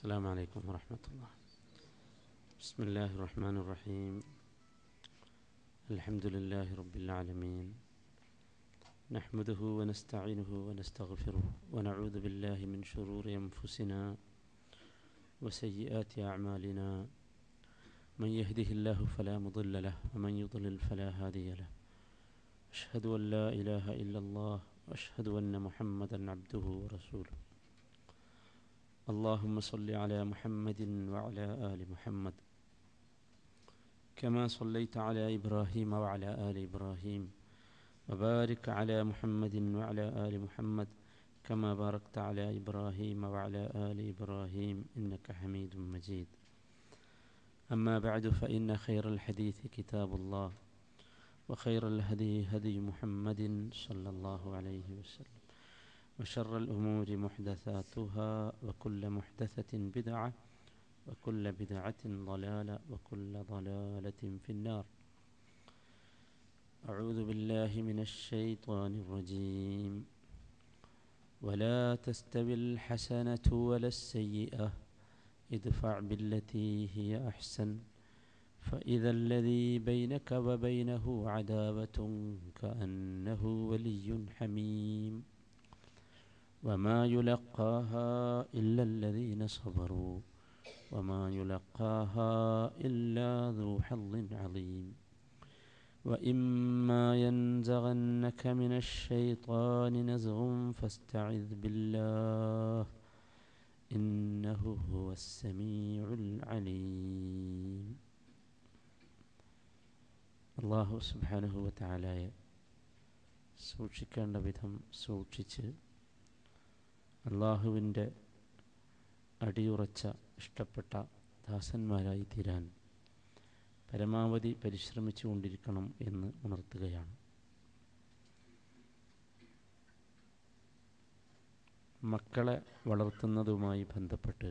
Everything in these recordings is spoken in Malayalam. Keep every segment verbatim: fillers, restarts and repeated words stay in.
السلام عليكم ورحمة الله. بسم الله الرحمن الرحيم. الحمد لله رب العالمين، نحمده ونستعينه ونستغفره ونعوذ بالله من شرور أنفسنا وسيئات أعمالنا، من يهده الله فلا مضل له ومن يضلل فلا هادي له. أشهد أن لا إله إلا الله وأشهد أن محمدا عبده ورسوله. اللهم صل على محمد وعلى آل محمد كما صليت على إبراهيم وعلى آل إبراهيم، وبارك على محمد وعلى آل محمد كما باركت على إبراهيم وعلى آل إبراهيم إنك حميد مجيد. أما بعد، فإن خير الحديث كتاب الله، وخير الهدي هدي محمد صلى الله عليه وسلم، وشر الأمور محدثاتها، وكل محدثة بدعة، وكل بدعة ضلالة، وكل ضلالة في النار. أعوذ بالله من الشيطان الرجيم. ولا تستوي الحسنة ولا السيئة ادفع بالتي هي أحسن فإذا الذي بينك وبينه عداوة كأنه ولي حميم وما يلقاها إلا الذين صبروا وما يلقاها إلا ذو حظ عظيم. وإما ينزغنك من الشيطان نزغ فاستعذ بالله إنه هو السميع العليم. അള്ളാഹു സുബ്ഹാനഹു വ തആലയെ സൂക്ഷിക്കേണ്ട വിധം സൂക്ഷിച്ച് അള്ളാഹുവിൻ്റെ അടിയുറച്ച ഇഷ്ടപ്പെട്ട ദാസന്മാരായി തീരാൻ പരമാവധി പരിശ്രമിച്ചു കൊണ്ടിരിക്കണം എന്ന് ഉണർത്തുകയാണ്. മക്കളെ വളർത്തുന്നതുമായി ബന്ധപ്പെട്ട്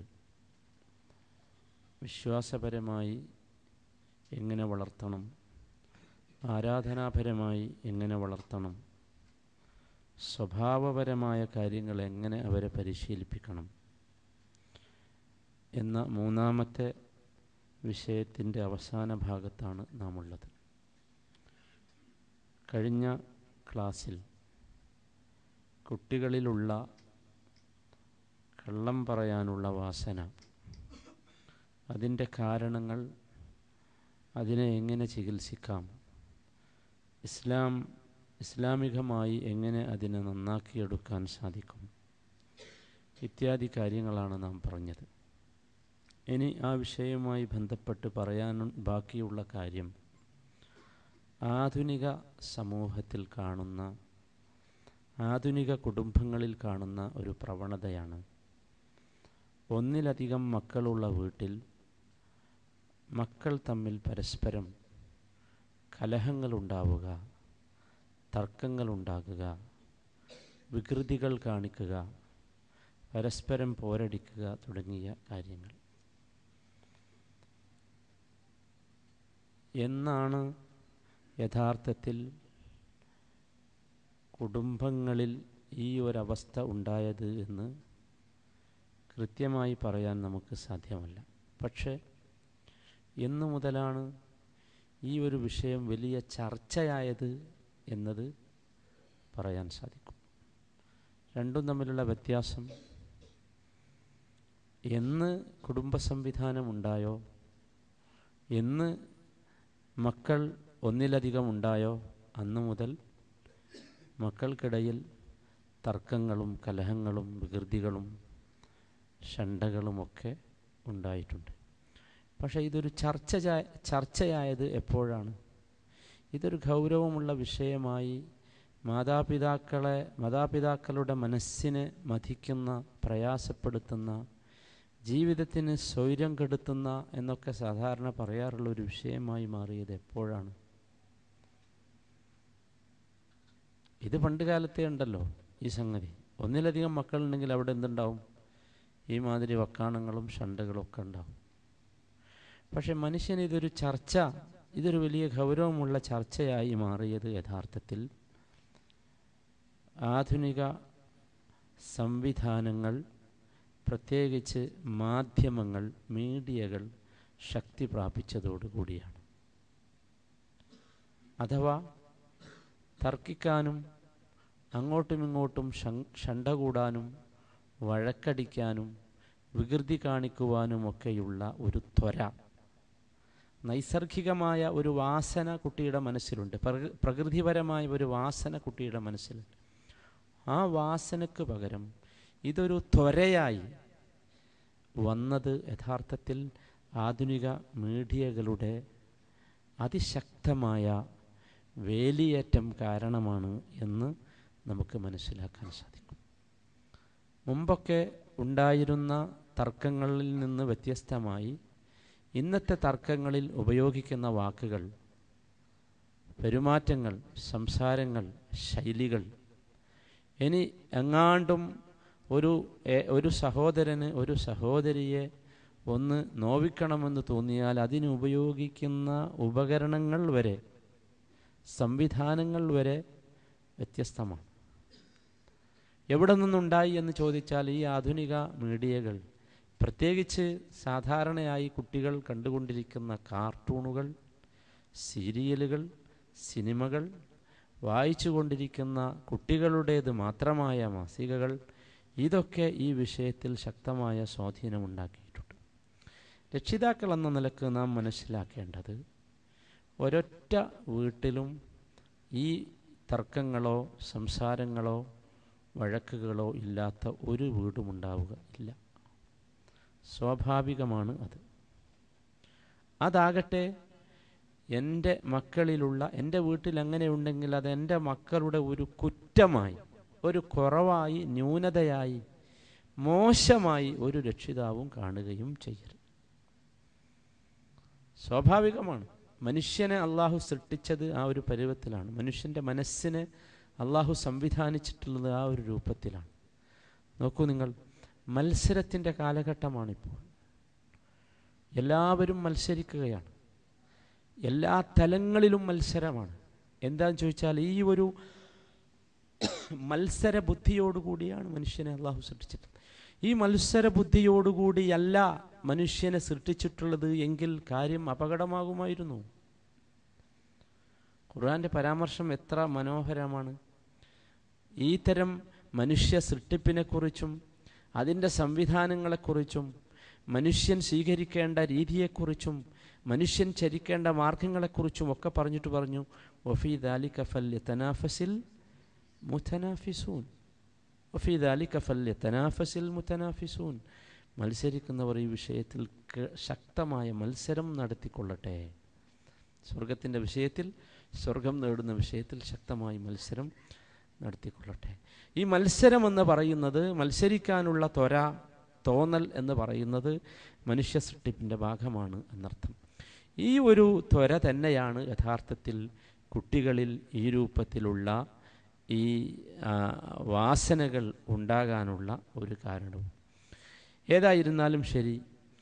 വിശ്വാസപരമായി എങ്ങനെ വളർത്തണം, ആരാധനാപരമായി എങ്ങനെ വളർത്തണം, സ്വഭാവപരമായ കാര്യങ്ങൾ എങ്ങനെ അവരെ പരിശീലിപ്പിക്കണം എന്ന മൂന്നാമത്തെ വിഷയത്തിൻ്റെ അവസാന ഭാഗത്താണ് നാം ഉള്ളത്. കഴിഞ്ഞ ക്ലാസ്സിൽ കുട്ടികളിലുള്ള കള്ളം പറയാനുള്ള വാസന, അതിൻ്റെ കാരണങ്ങൾ, അതിനെ എങ്ങനെ ചികിത്സിക്കാം, ഇസ്ലാം ഇസ്ലാമികമായി എങ്ങനെ അതിനെ നന്നാക്കിയെടുക്കാൻ സാധിക്കും, ഇത്യാദി കാര്യങ്ങളാണ് നാം പറഞ്ഞത്. ഇനി ആ വിഷയവുമായി ബന്ധപ്പെട്ട് പറയാൻ ബാക്കിയുള്ള കാര്യം, ആധുനിക സമൂഹത്തിൽ കാണുന്ന, ആധുനിക കുടുംബങ്ങളിൽ കാണുന്ന ഒരു പ്രവണതയാണ്. ഒന്നിലധികം മക്കളുള്ള വീട്ടിൽ മക്കൾ തമ്മിൽ പരസ്പരം കലഹങ്ങളുണ്ടാവുക, തർക്കങ്ങളുണ്ടാകുക, വികൃതികൾ കാണിക്കുക, പരസ്പരം പോരടിക്കുക തുടങ്ങിയ കാര്യങ്ങൾ. എന്നാണ് യഥാർത്ഥത്തിൽ കുടുംബങ്ങളിൽ ഈ ഒരവസ്ഥ ഉണ്ടായത് എന്ന് കൃത്യമായി പറയാൻ നമുക്ക് സാധ്യമല്ല. പക്ഷേ എന്നു മുതലാണ് ഈ ഒരു വിഷയം വലിയ ചർച്ചയായത് എന്നത് പറയാൻ സാധിക്കും. രണ്ടും തമ്മിലുള്ള വ്യത്യാസം, എന്ന് കുടുംബ സംവിധാനം ഉണ്ടായോ, എന്ന് മക്കൾ ഒന്നിലധികം ഉണ്ടായോ, അന്നു മുതൽ മക്കൾക്കിടയിൽ തർക്കങ്ങളും കലഹങ്ങളും വികൃതികളും ഷണ്ടകളുമൊക്കെ ഉണ്ടായിട്ടുണ്ട്. പക്ഷേ ഇതൊരു ചർച്ച ചർച്ചയായത് എപ്പോഴാണ്? ഇതൊരു ഗൗരവമുള്ള വിഷയമായി മാതാപിതാക്കളെ മാതാപിതാക്കളുടെ മനസ്സിനെ മഥിക്കുന്ന, പ്രയാസപ്പെടുത്തുന്ന, ജീവിതത്തിന് സ്വൈര്യം കെടുത്തുന്ന എന്നൊക്കെ സാധാരണ പറയാറുള്ള ഒരു വിഷയമായി മാറിയത് എപ്പോഴാണ്? ഇത് പണ്ട് കാലത്തേ ഉണ്ടല്ലോ ഈ സംഗതി. ഒന്നിലധികം മക്കളുണ്ടെങ്കിൽ അവിടെ എന്തുണ്ടാവും? ഈ മാതിരി വക്കാണങ്ങളും ഷണ്ടകളും ഒക്കെ ഉണ്ടാവും. പക്ഷെ മനുഷ്യന് ഇതൊരു ചർച്ച, ഇതൊരു വലിയ ഗൗരവമുള്ള ചർച്ചയായി മാറിയത് യഥാർത്ഥത്തിൽ ആധുനിക സംവിധാനങ്ങൾ പ്രത്യേകിച്ച് മാധ്യമങ്ങൾ, മീഡിയകൾ ശക്തി പ്രാപിച്ചതോടുകൂടിയാണ്. അഥവാ തർക്കിക്കാനും അങ്ങോട്ടും ഇങ്ങോട്ടും ഷണ്ട കൂടാനും വഴക്കടിക്കാനും വികൃതി കാണിക്കുവാനുമൊക്കെയുള്ള ഒരു ത്വര, നൈസർഗികമായ ഒരു വാസന കുട്ടിയുടെ മനസ്സിലുണ്ട്. പ്രകൃതിപരമായ ഒരു വാസന കുട്ടിയുടെ മനസ്സിലുണ്ട്. ആ വാസനയ്ക്ക് പകരം ഇതൊരു ത്വരയായി വന്നത് യഥാർത്ഥത്തിൽ ആധുനിക മീഡിയകളുടെ അതിശക്തമായ വേലിയേറ്റം കാരണമാണ് എന്ന് നമുക്ക് മനസ്സിലാക്കാൻ സാധിക്കും. മുമ്പൊക്കെ ഉണ്ടായിരുന്ന തർക്കങ്ങളിൽ നിന്ന് വ്യത്യസ്തമായി ഇന്നത്തെ തർക്കങ്ങളിൽ ഉപയോഗിക്കുന്ന വാക്കുകൾ, പെരുമാറ്റങ്ങൾ, സംസാരങ്ങൾ, ശൈലികൾ, ഇനി എങ്ങാണ്ടും ഒരു ഒരു സഹോദരന് ഒരു സഹോദരിയെ ഒന്ന് നോവിക്കണമെന്ന് തോന്നിയാൽ അതിന് ഉപയോഗിക്കുന്ന ഉപകരണങ്ങൾ വരെ, സംവിധാനങ്ങൾ വരെ വ്യത്യസ്തമാണ്. എവിടെ നിന്നുണ്ടായി എന്ന് ചോദിച്ചാൽ ഈ ആധുനിക മീഡിയകൾ, പ്രത്യേകിച്ച് സാധാരണയായി കുട്ടികൾ കണ്ടുകൊണ്ടിരിക്കുന്ന കാർട്ടൂണുകൾ, സീരിയലുകൾ, സിനിമകൾ, വായിച്ചു കൊണ്ടിരിക്കുന്ന കുട്ടികളുടേത് മാത്രമായ മാസികകൾ, ഇതൊക്കെ ഈ വിഷയത്തിൽ ശക്തമായ സ്വാധീനമുണ്ടാക്കിയിട്ടുണ്ട്. രക്ഷിതാക്കൾ എന്ന നിലക്ക് നാം മനസ്സിലാക്കേണ്ടത്, ഒരൊറ്റ വീട്ടിലും ഈ തർക്കങ്ങളോ സംസാരങ്ങളോ വഴക്കുകളോ ഇല്ലാത്ത ഒരു വീടുമുണ്ടാവുക ഇല്ല. സ്വാഭാവികമാണ് അത്. അതാകട്ടെ എൻ്റെ മക്കളിലുള്ള, എൻ്റെ വീട്ടിൽ അങ്ങനെ ഉണ്ടെങ്കിൽ അത് എൻ്റെ മക്കളുടെ ഒരു കുറ്റമായി, ഒരു കുറവായി, ന്യൂനതയായി, മോശമായി ഒരു രക്ഷിതാവും കാണുകയും ചെയ്യരുത്. സ്വാഭാവികമാണ്. മനുഷ്യനെ അള്ളാഹു സൃഷ്ടിച്ചത് ആ ഒരു പരുവത്തിലാണ്. മനുഷ്യൻ്റെ മനസ്സിനെ അള്ളാഹു സംവിധാനിച്ചിട്ടുള്ളത് ആ ഒരു രൂപത്തിലാണ്. നോക്കൂ നിങ്ങൾ, മത്സരത്തിൻ്റെ കാലഘട്ടമാണിപ്പോൾ. എല്ലാവരും മത്സരിക്കുകയാണ്. എല്ലാ തലങ്ങളിലും മത്സരമാണ്. എന്താണെന്ന് ചോദിച്ചാൽ ഈ ഒരു മത്സര ബുദ്ധിയോടുകൂടിയാണ് മനുഷ്യനെ അള്ളാഹു സൃഷ്ടിച്ചിട്ടുള്ളത്. ഈ മത്സര ബുദ്ധിയോടുകൂടിയല്ല മനുഷ്യനെ സൃഷ്ടിച്ചിട്ടുള്ളത് എങ്കിൽ കാര്യം അപകടമാകുമായിരുന്നു. ഖുർആന്റെ പരാമർശം എത്ര മനോഹരമാണ്. ഈ തരം മനുഷ്യ സൃഷ്ടിപ്പിനെക്കുറിച്ചും അതിൻ്റെ സംവിധാനങ്ങളെക്കുറിച്ചും മനുഷ്യൻ സ്വീകരിക്കേണ്ട രീതിയെക്കുറിച്ചും മനുഷ്യൻ ചരിക്കേണ്ട മാർഗങ്ങളെക്കുറിച്ചും ഒക്കെ പറഞ്ഞിട്ട് പറഞ്ഞു, വഫീ ദാലിക ഫല്യതനാഫസിൽ മുതനാഫിസൂൻ, വഫീ ദാലിക ഫല്യതനാഫസിൽ മുതനാഫിസൂൻ. മത്സരിക്കുന്നവർ ഈ വിഷയത്തിൽ ശക്തമായ മത്സരം നടത്തിക്കൊള്ളട്ടെ. സ്വർഗത്തിൻ്റെ വിഷയത്തിൽ, സ്വർഗം നേടുന്ന വിഷയത്തിൽ ശക്തമായി മത്സരം നടത്തിക്കൊള്ളട്ടെ. ഈ മത്സരം എന്ന് പറയുന്നത്, മത്സരിക്കാനുള്ള ത്വര, തോന്നൽ എന്ന് പറയുന്നത് മനുഷ്യ സൃഷ്ടിപ്പിൻ്റെ ഭാഗമാണ് എന്നർത്ഥം. ഈ ഒരു ത്വര തന്നെയാണ് യഥാർത്ഥത്തിൽ കുട്ടികളിൽ ഈ രൂപത്തിലുള്ള ഈ വാസനകൾ ഉണ്ടാകാനുള്ള ഒരു കാരണവും. ഏതായിരുന്നാലും ശരി,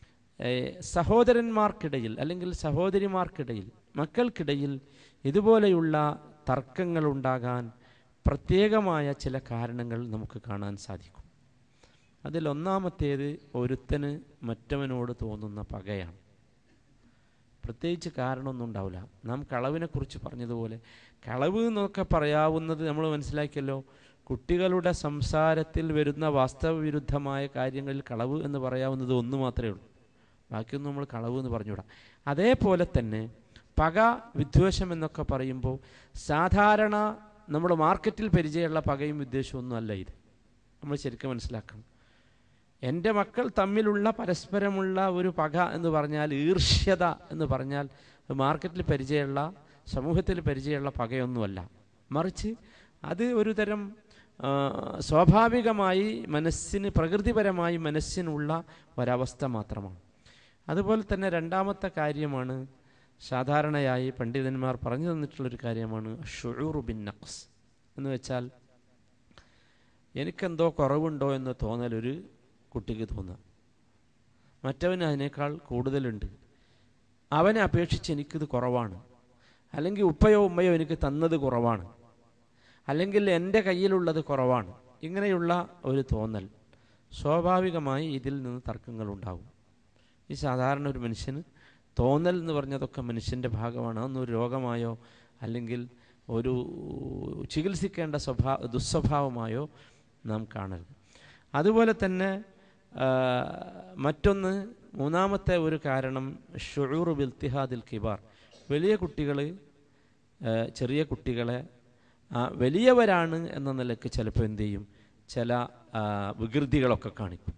സഹോദരന്മാർക്കിടയിൽ അല്ലെങ്കിൽ സഹോദരിമാർക്കിടയിൽ, മക്കൾക്കിടയിൽ ഇതുപോലെയുള്ള തർക്കങ്ങൾ ഉണ്ടാകാൻ പ്രത്യേകമായ ചില കാരണങ്ങൾ നമുക്ക് കാണാൻ സാധിക്കും. അതിലൊന്നാമത്തേത് ഒരുത്തന് മറ്റവനോട് തോന്നുന്ന പകയാണ്. പ്രത്യേകിച്ച് കാരണമൊന്നും ഉണ്ടാവില്ല. നാം കളവിനെക്കുറിച്ച് പറഞ്ഞതുപോലെ, കളവ് എന്നൊക്കെ പറയാവുന്നത് നമ്മൾ മനസ്സിലാക്കിയല്ലോ, കുട്ടികളുടെ സംസാരത്തിൽ വരുന്ന വാസ്തവവിരുദ്ധമായ കാര്യങ്ങളിൽ കളവ് എന്ന് പറയാവുന്നത് ഒന്ന് മാത്രമേ ഉള്ളൂ. ബാക്കിയൊന്നും നമ്മൾ കളവ് എന്ന് പറഞ്ഞുകൂടാ. അതേപോലെ തന്നെ പക, വിദ്വേഷം എന്നൊക്കെ പറയുമ്പോൾ സാധാരണ നമ്മുടെ മാർക്കറ്റിൽ പരിചയമുള്ള പകയും വിദ്വേഷവും ഒന്നും അല്ല ഇത്. നമ്മൾ ശരിക്കും മനസ്സിലാക്കണം. എൻ്റെ മക്കൾ തമ്മിലുള്ള പരസ്പരമുള്ള ഒരു പക എന്ന് പറഞ്ഞാൽ, ഈർഷ്യത എന്ന് പറഞ്ഞാൽ മാർക്കറ്റിൽ പരിചയമുള്ള, സമൂഹത്തിൽ പരിചയമുള്ള പകയൊന്നുമല്ല. മറിച്ച് അത് ഒരു തരം സ്വാഭാവികമായി മനസ്സിന്, പ്രകൃതിപരമായി മനസ്സിനുള്ള ഒരവസ്ഥ മാത്രമാണ്. അതുപോലെ തന്നെ രണ്ടാമത്തെ കാര്യമാണ്, സാധാരണയായി പണ്ഡിതന്മാർ പറഞ്ഞു തന്നിട്ടുള്ളൊരു കാര്യമാണ് ഷുഊറു ബിൻ നഖ്സ് എന്ന് വെച്ചാൽ, എനിക്കെന്തോ കുറവുണ്ടോ എന്ന് തോന്നലൊരു കുട്ടിക്ക് തോന്നുക. മറ്റവന് അതിനേക്കാൾ കൂടുതലുണ്ട്, അവനെ അപേക്ഷിച്ച് എനിക്കിത് കുറവാണ്, അല്ലെങ്കിൽ ഉപ്പയോ ഉമ്മയോ എനിക്ക് തന്നത് കുറവാണ്, അല്ലെങ്കിൽ എൻ്റെ കയ്യിലുള്ളത് കുറവാണ്. ഇങ്ങനെയുള്ള ഒരു തോന്നൽ സ്വാഭാവികമായി ഇതിൽ നിന്ന് തർക്കങ്ങളുണ്ടാകും. ഈ സാധാരണ ഒരു മനുഷ്യന് തോന്നൽ എന്ന് പറഞ്ഞതൊക്കെ മനുഷ്യൻ്റെ ഭാഗമാണ്. അതൊന്നും ഒരു രോഗമായോ അല്ലെങ്കിൽ ഒരു ചികിത്സിക്കേണ്ട സ്വഭാവ ദുസ്വഭാവമായോ നാം കാണരുത്. അതുപോലെ തന്നെ മറ്റൊന്ന്, മൂന്നാമത്തെ ഒരു കാരണം ഷുഊറു ബിൽത്തിഹാദിൽ കിബാർ. വലിയ കുട്ടികൾ ചെറിയ കുട്ടികളെ വലിയവരാണ് എന്ന നിലയ്ക്ക് ചിലപ്പോൾ എന്തു ചെയ്യും, ചില വികൃതികളൊക്കെ കാണിക്കും.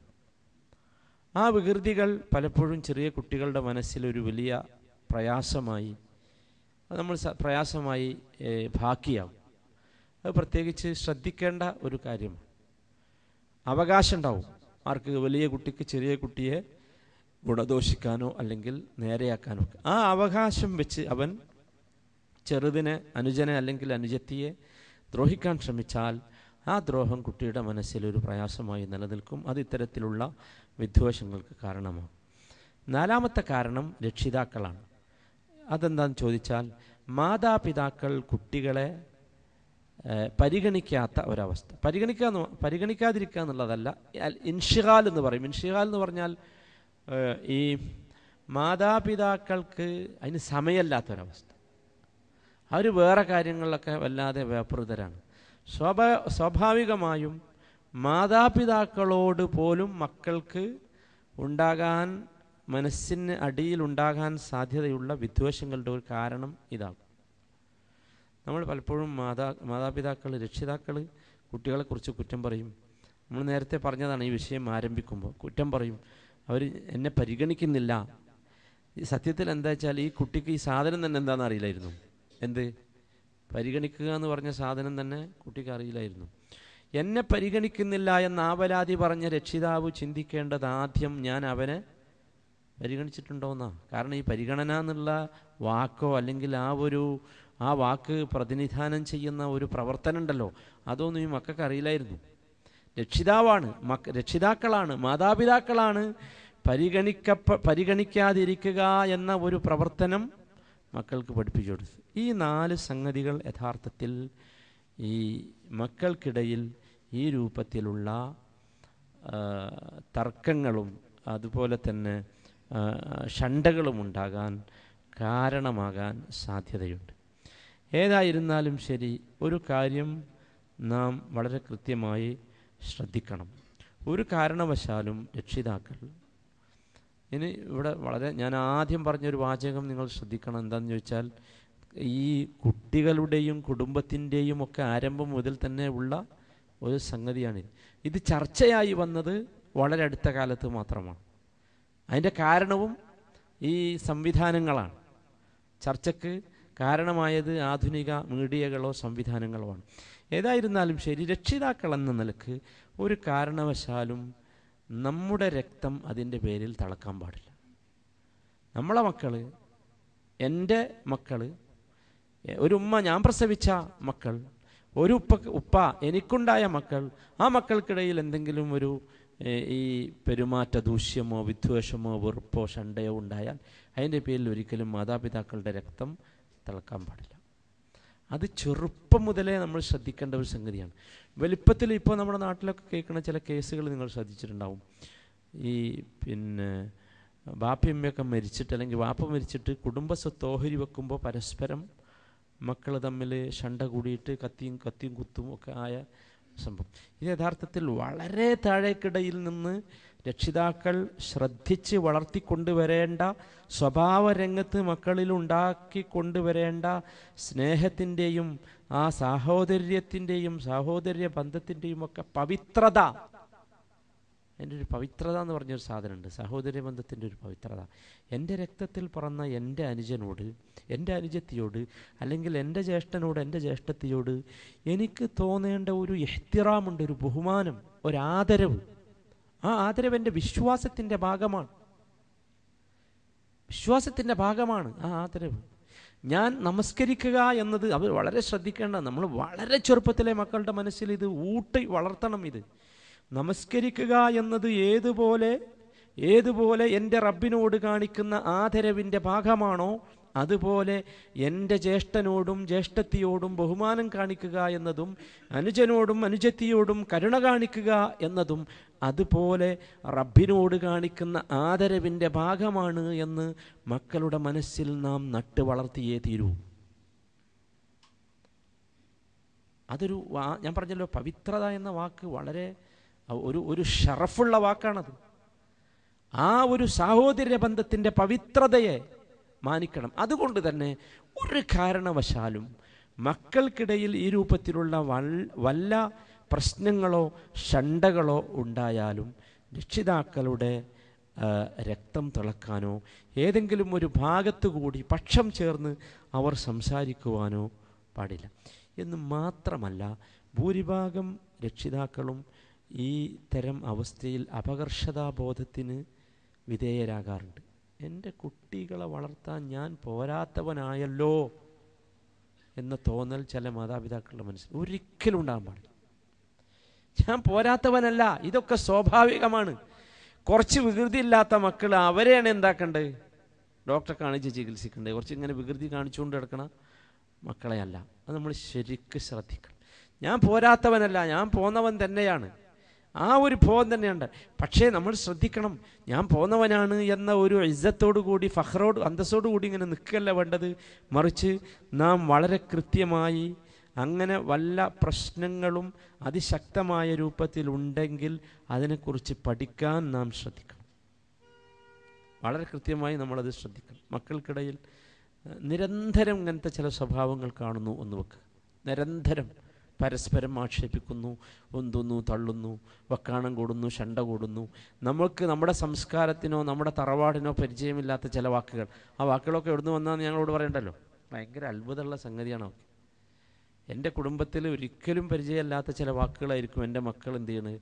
ആ വികൃതികൾ പലപ്പോഴും ചെറിയ കുട്ടികളുടെ മനസ്സിലൊരു വലിയ പ്രയാസമായി നമ്മൾ പ്രയാസമായി ബാക്കിയാവും. അത് പ്രത്യേകിച്ച് ശ്രദ്ധിക്കേണ്ട ഒരു കാര്യമാണ്. അവകാശം ഉണ്ടാവും ആർക്ക്? വലിയ കുട്ടിക്ക് ചെറിയ കുട്ടിയെ ഗുണദോഷിക്കാനോ അല്ലെങ്കിൽ നേരെയാക്കാനോ. ആ അവകാശം വെച്ച് അവൻ ചെറുതിനെ, അനുജനെ അല്ലെങ്കിൽ അനുജത്തിയെ ദ്രോഹിക്കാൻ ശ്രമിച്ചാൽ ആ ദ്രോഹം കുട്ടിയുടെ മനസ്സിലൊരു പ്രയാസമായി നിലനിൽക്കും. അത് ഇത്തരത്തിലുള്ള വിദ്വേഷങ്ങൾക്ക് കാരണമാകും. നാലാമത്തെ കാരണം രക്ഷിതാക്കളാണ്. അതെന്താണെന്ന് ചോദിച്ചാൽ, മാതാപിതാക്കൾ കുട്ടികളെ പരിഗണിക്കാത്ത ഒരവസ്ഥ. പരിഗണിക്കുക പരിഗണിക്കാതിരിക്കുക എന്നുള്ളതല്ല, ഇൻഷിഗാൽ എന്ന് പറയും. ഇൻഷിഗാൽ എന്ന് പറഞ്ഞാൽ ഈ മാതാപിതാക്കൾക്ക് അതിന് സമയമല്ലാത്തൊരവസ്ഥ. അവർ വേറെ കാര്യങ്ങളിലൊക്കെ വല്ലാതെ വ്യാപൃതരാണ്. സ്വാഭാ സ്വാഭാവികമായും മാതാപിതാക്കളോട് പോലും മക്കൾക്ക് ഉണ്ടാകാൻ, മനസ്സിന് അടിയിലുണ്ടാകാൻ സാധ്യതയുള്ള വിദ്വേഷങ്ങളുടെ ഒരു കാരണം ഇതാകും. നമ്മൾ പലപ്പോഴും മാതാ മാതാപിതാക്കൾ രക്ഷിതാക്കൾ കുട്ടികളെക്കുറിച്ച് കുറ്റം പറയും. നമ്മൾ നേരത്തെ പറഞ്ഞതാണ്, ഈ വിഷയം ആരംഭിക്കുമ്പോൾ കുറ്റം പറയും, അവർ എന്നെ പരിഗണിക്കുന്നില്ല. സത്യത്തിൽ എന്താ വെച്ചാൽ ഈ കുട്ടിക്ക് ഈ സാധനം തന്നെ എന്താണെന്ന് അറിയില്ലായിരുന്നു. എന്ത് പരിഗണിക്കുക എന്ന് പറഞ്ഞ സാധനം തന്നെ കുട്ടിക്ക് അറിയില്ലായിരുന്നു. എന്നെ പരിഗണിക്കുന്നില്ല എന്ന ആവലാതി പറഞ്ഞ രക്ഷിതാവ് ചിന്തിക്കേണ്ടത് ആദ്യം ഞാൻ അവനെ പരിഗണിച്ചിട്ടുണ്ടോയെന്നാണ്. കാരണം ഈ പരിഗണന എന്നുള്ള വാക്കോ അല്ലെങ്കിൽ ആ ഒരു ആ വാക്ക് പ്രതിനിധാനം ചെയ്യുന്ന ഒരു പ്രവർത്തനം ഉണ്ടല്ലോ, അതൊന്നും ഈ മക്കൾക്ക് അറിയില്ലായിരുന്നു. രക്ഷിതാവാണ്, മക്ക രക്ഷിതാക്കളാണ്, മാതാപിതാക്കളാണ് പരിഗണിക്കപ്പ പരിഗണിക്കാതിരിക്കുക എന്ന ഒരു പ്രവർത്തനം മക്കൾക്ക് പഠിപ്പിച്ചു കൊടുത്തു. ഈ നാല് സംഗതികൾ യഥാർത്ഥത്തിൽ ഈ മക്കൾക്കിടയിൽ ഈ രൂപത്തിലുള്ള തർക്കങ്ങളും അതുപോലെ തന്നെ ഷണ്ടകളും ഉണ്ടാകാൻ കാരണമാകാൻ സാധ്യതയുണ്ട്. ഏതായിരുന്നാലും ശരി, ഒരു കാര്യം നാം വളരെ കൃത്യമായി ശ്രദ്ധിക്കണം. ഒരു കാരണവശാലും രക്ഷിതാക്കൾ, ഇനി ഇവിടെ വളരെ ഞാൻ ആദ്യം പറഞ്ഞൊരു വാചകം നിങ്ങൾ ശ്രദ്ധിക്കണം. എന്താണെന്ന് ചോദിച്ചാൽ, ഈ കുട്ടികളുടെയും കുടുംബത്തിൻ്റെയും ഒക്കെ ആരംഭം മുതൽ തന്നെ ഉള്ള ഒരു സംഗതിയാണിത്. ഇത് ചർച്ചയായി വന്നത് വളരെ അടുത്ത കാലത്ത് മാത്രമാണ്. അതിൻ്റെ കാരണവും ഈ സംവിധാനങ്ങളാണ്. ചർച്ചയ്ക്ക് കാരണമായത് ആധുനിക മീഡിയകളോ സംവിധാനങ്ങളോ ആണ്. ഏതായിരുന്നാലും ശരി, രക്ഷിതാക്കൾ എന്ന നിലക്ക് ഒരു കാരണവശാലും നമ്മുടെ രക്തം അതിൻ്റെ പേരിൽ തിളക്കാൻ പാടില്ല. നമ്മളെ മക്കൾ, എൻ്റെ മക്കൾ, ഒരു ഉമ്മ ഞാൻ പ്രസവിച്ച മക്കൾ, ഒരു ഉപ്പ ഉപ്പ എനിക്കുണ്ടായ മക്കൾ, ആ മക്കൾക്കിടയിൽ എന്തെങ്കിലും ഒരു ഈ പെരുമാറ്റ ദൂഷ്യമോ വിദ്വേഷമോ വെറുപ്പോ ഷണ്ടയോ ഉണ്ടായാൽ അതിൻ്റെ പേരിൽ ഒരിക്കലും മാതാപിതാക്കളുടെ രക്തം തിളക്കാൻ പാടില്ല. അത് ചെറുപ്പം മുതലേ നമ്മൾ ശ്രദ്ധിക്കേണ്ട ഒരു സംഗതിയാണ്. വലിപ്പത്തിൽ ഇപ്പോൾ നമ്മുടെ നാട്ടിലൊക്കെ കേൾക്കുന്ന ചില കേസുകൾ നിങ്ങൾ ശ്രദ്ധിച്ചിട്ടുണ്ടാവും. ഈ പിന്നെ ബാപ്പയമ്മയൊക്കെ മരിച്ചിട്ട് അല്ലെങ്കിൽ വാപ്പ മരിച്ചിട്ട് കുടുംബസ്വത്ത് ഓഹരി വെക്കുമ്പോൾ പരസ്പരം മക്കൾ തമ്മിൽ ഷണ്ട കൂടിയിട്ട് കത്തിയും കത്തിയും കുത്തും ഒക്കെ ആയ സംഭവം. ഇത് യഥാർത്ഥത്തിൽ വളരെ താഴേക്കിടയിൽ നിന്ന് രക്ഷിതാക്കൾ ശ്രദ്ധിച്ച് വളർത്തിക്കൊണ്ടുവരേണ്ട, സ്വഭാവരംഗത്ത് മക്കളിൽ ഉണ്ടാക്കിക്കൊണ്ടുവരേണ്ട സ്നേഹത്തിൻ്റെയും ആ സാഹോദര്യത്തിൻ്റെയും സാഹോദര്യ ബന്ധത്തിൻ്റെയും ഒക്കെ പവിത്രത. എൻ്റെ ഒരു പവിത്രത എന്ന് പറഞ്ഞൊരു സാധനമുണ്ട്, സഹോദര്യ ബന്ധത്തിൻ്റെ ഒരു പവിത്രത. എൻ്റെ രക്തത്തിൽ പിറന്ന എൻ്റെ അനുജനോട്, എൻ്റെ അനുജത്തിയോട്, അല്ലെങ്കിൽ എൻ്റെ ജ്യേഷ്ഠനോട്, എൻ്റെ ജ്യേഷ്ഠത്തിയോട് എനിക്ക് തോന്നേണ്ട ഒരു ഇഹ്തിറാമുണ്ട്, ഒരു ബഹുമാനം, ഒരാദരവ്. ആ ആദരവ് എൻ്റെ വിശ്വാസത്തിൻ്റെ ഭാഗമാണ്. വിശ്വാസത്തിൻ്റെ ഭാഗമാണ് ആ ആദരവ്. ഞാൻ നമസ്കരിക്കുക എന്നത് അവർ വളരെ ശ്രദ്ധിക്കേണ്ട. നമ്മൾ വളരെ ചെറുപ്പത്തിലെ മക്കളുടെ മനസ്സിൽ ഇത് ഊട്ടി വളർത്തണം. ഇത് നമസ്കരിക്കുക എന്നത് ഏതുപോലെ ഏതുപോലെ എൻ്റെ റബ്ബിനോട് കാണിക്കുന്ന ആദരവിൻ്റെ ഭാഗമാണോ, അതുപോലെ എൻ്റെ ജ്യേഷ്ഠനോടും ജ്യേഷ്ഠത്തിയോടും ബഹുമാനം കാണിക്കുക എന്നതും അനുജനോടും അനുജത്തിയോടും കരുണ കാണിക്കുക എന്നതും അതുപോലെ റബ്ബിനോട് കാണിക്കുന്ന ആദരവിൻ്റെ ഭാഗമാണ് എന്ന് മക്കളുടെ മനസ്സിൽ നാം നട്ട് വളർത്തിയേ തീരൂ. അതൊരു ഞാൻ പറഞ്ഞല്ലോ, പവിത്രത എന്ന വാക്ക് വളരെ ഒരു ഒരു ഷറഫുള്ള വാക്കാണത്. ആ ഒരു സാഹോദര്യ ബന്ധത്തിൻ്റെ പവിത്രതയെ മാനിക്കണം. അതുകൊണ്ട് തന്നെ ഒരു കാരണവശാലും മക്കൾക്കിടയിൽ ഈ രൂപത്തിലുള്ള വല്ല പ്രശ്നങ്ങളോ ഷണ്ടകളോ ഉണ്ടായാലും രക്ഷിതാക്കളുടെ രക്തം തിളക്കാനോ ഏതെങ്കിലും ഒരു ഭാഗത്തു കൂടി പക്ഷം ചേർന്ന് അവർ സംസാരിക്കുവാനോ പാടില്ല. എന്ന് മാത്രമല്ല, ഭൂരിഭാഗം രക്ഷിതാക്കളും ഈ തരം അവസ്ഥയിൽ അപകർഷതാബോധത്തിന് വിധേയരാകാറുണ്ട്. എൻ്റെ കുട്ടികളെ വളർത്താൻ ഞാൻ പോരാത്തവനായല്ലോ എന്ന തോന്നൽ ചില മാതാപിതാക്കളുടെ മനസ്സിൽ ഒരിക്കലും ഉണ്ടാകാൻ പാടില്ല. ഞാൻ പോരാത്തവനല്ല, ഇതൊക്കെ സ്വാഭാവികമാണ്. കുറച്ച് വികൃതി ഇല്ലാത്ത മക്കൾ അവരെയാണ് എന്താക്കേണ്ടത്? ഡോക്ടറെ കാണിച്ച് ചികിത്സിക്കേണ്ടത്. കുറച്ച് ഇങ്ങനെ വികൃതി കാണിച്ചുകൊണ്ട് കിടക്കണ മക്കളെയല്ല. അത് നമ്മൾ ശരിക്കും ശ്രദ്ധിക്കണം. ഞാൻ പോരാത്തവനല്ല, ഞാൻ പോന്നവൻ തന്നെയാണ്. ആ ഒരു ബോധം തന്നെയുണ്ട്. പക്ഷേ നമ്മൾ ശ്രദ്ധിക്കണം, ഞാൻ പോന്നവനാണ് എന്ന ഒരു ഇസ്സത്തോടു കൂടി ഫഖ്റോട് അന്തസ്സോടു കൂടി ഇങ്ങനെ നിൽക്കല്ല വേണ്ടത്. മറിച്ച് നാം വളരെ കൃത്യമായി അങ്ങനെ വല്ല പ്രശ്നങ്ങളും അതിശക്തമായ രൂപത്തിലുണ്ടെങ്കിൽ അതിനെക്കുറിച്ച് പഠിക്കാൻ നാം ശ്രദ്ധിക്കണം. വളരെ കൃത്യമായി നമ്മളത് ശ്രദ്ധിക്കണം. മക്കൾക്കിടയിൽ നിരന്തരം ഇങ്ങനത്തെ ചില സ്വഭാവങ്ങൾ കാണുന്നു എന്ന് വെക്കുക. നിരന്തരം പരസ്പരം ആക്ഷേപിക്കുന്നു, ഒന്തുന്നു, തള്ളുന്നു, വക്കാണം കൂടുന്നു, ഷണ്ട കൂടുന്നു. നമ്മൾക്ക് നമ്മുടെ സംസ്കാരത്തിനോ നമ്മുടെ തറവാടിനോ പരിചയമില്ലാത്ത ചില വാക്കുകൾ, ആ വാക്കുകളൊക്കെ എവിടുന്ന് വന്നാന്ന് ഞങ്ങളോട് പറയണ്ടല്ലോ. ഭയങ്കര അത്ഭുതമുള്ള സംഗതിയാണ്. എൻ്റെ കുടുംബത്തിൽ ഒരിക്കലും പരിചയമില്ലാത്ത ചില വാക്കുകളായിരിക്കും എൻ്റെ മക്കൾ എന്ത് ചെയ്യണത്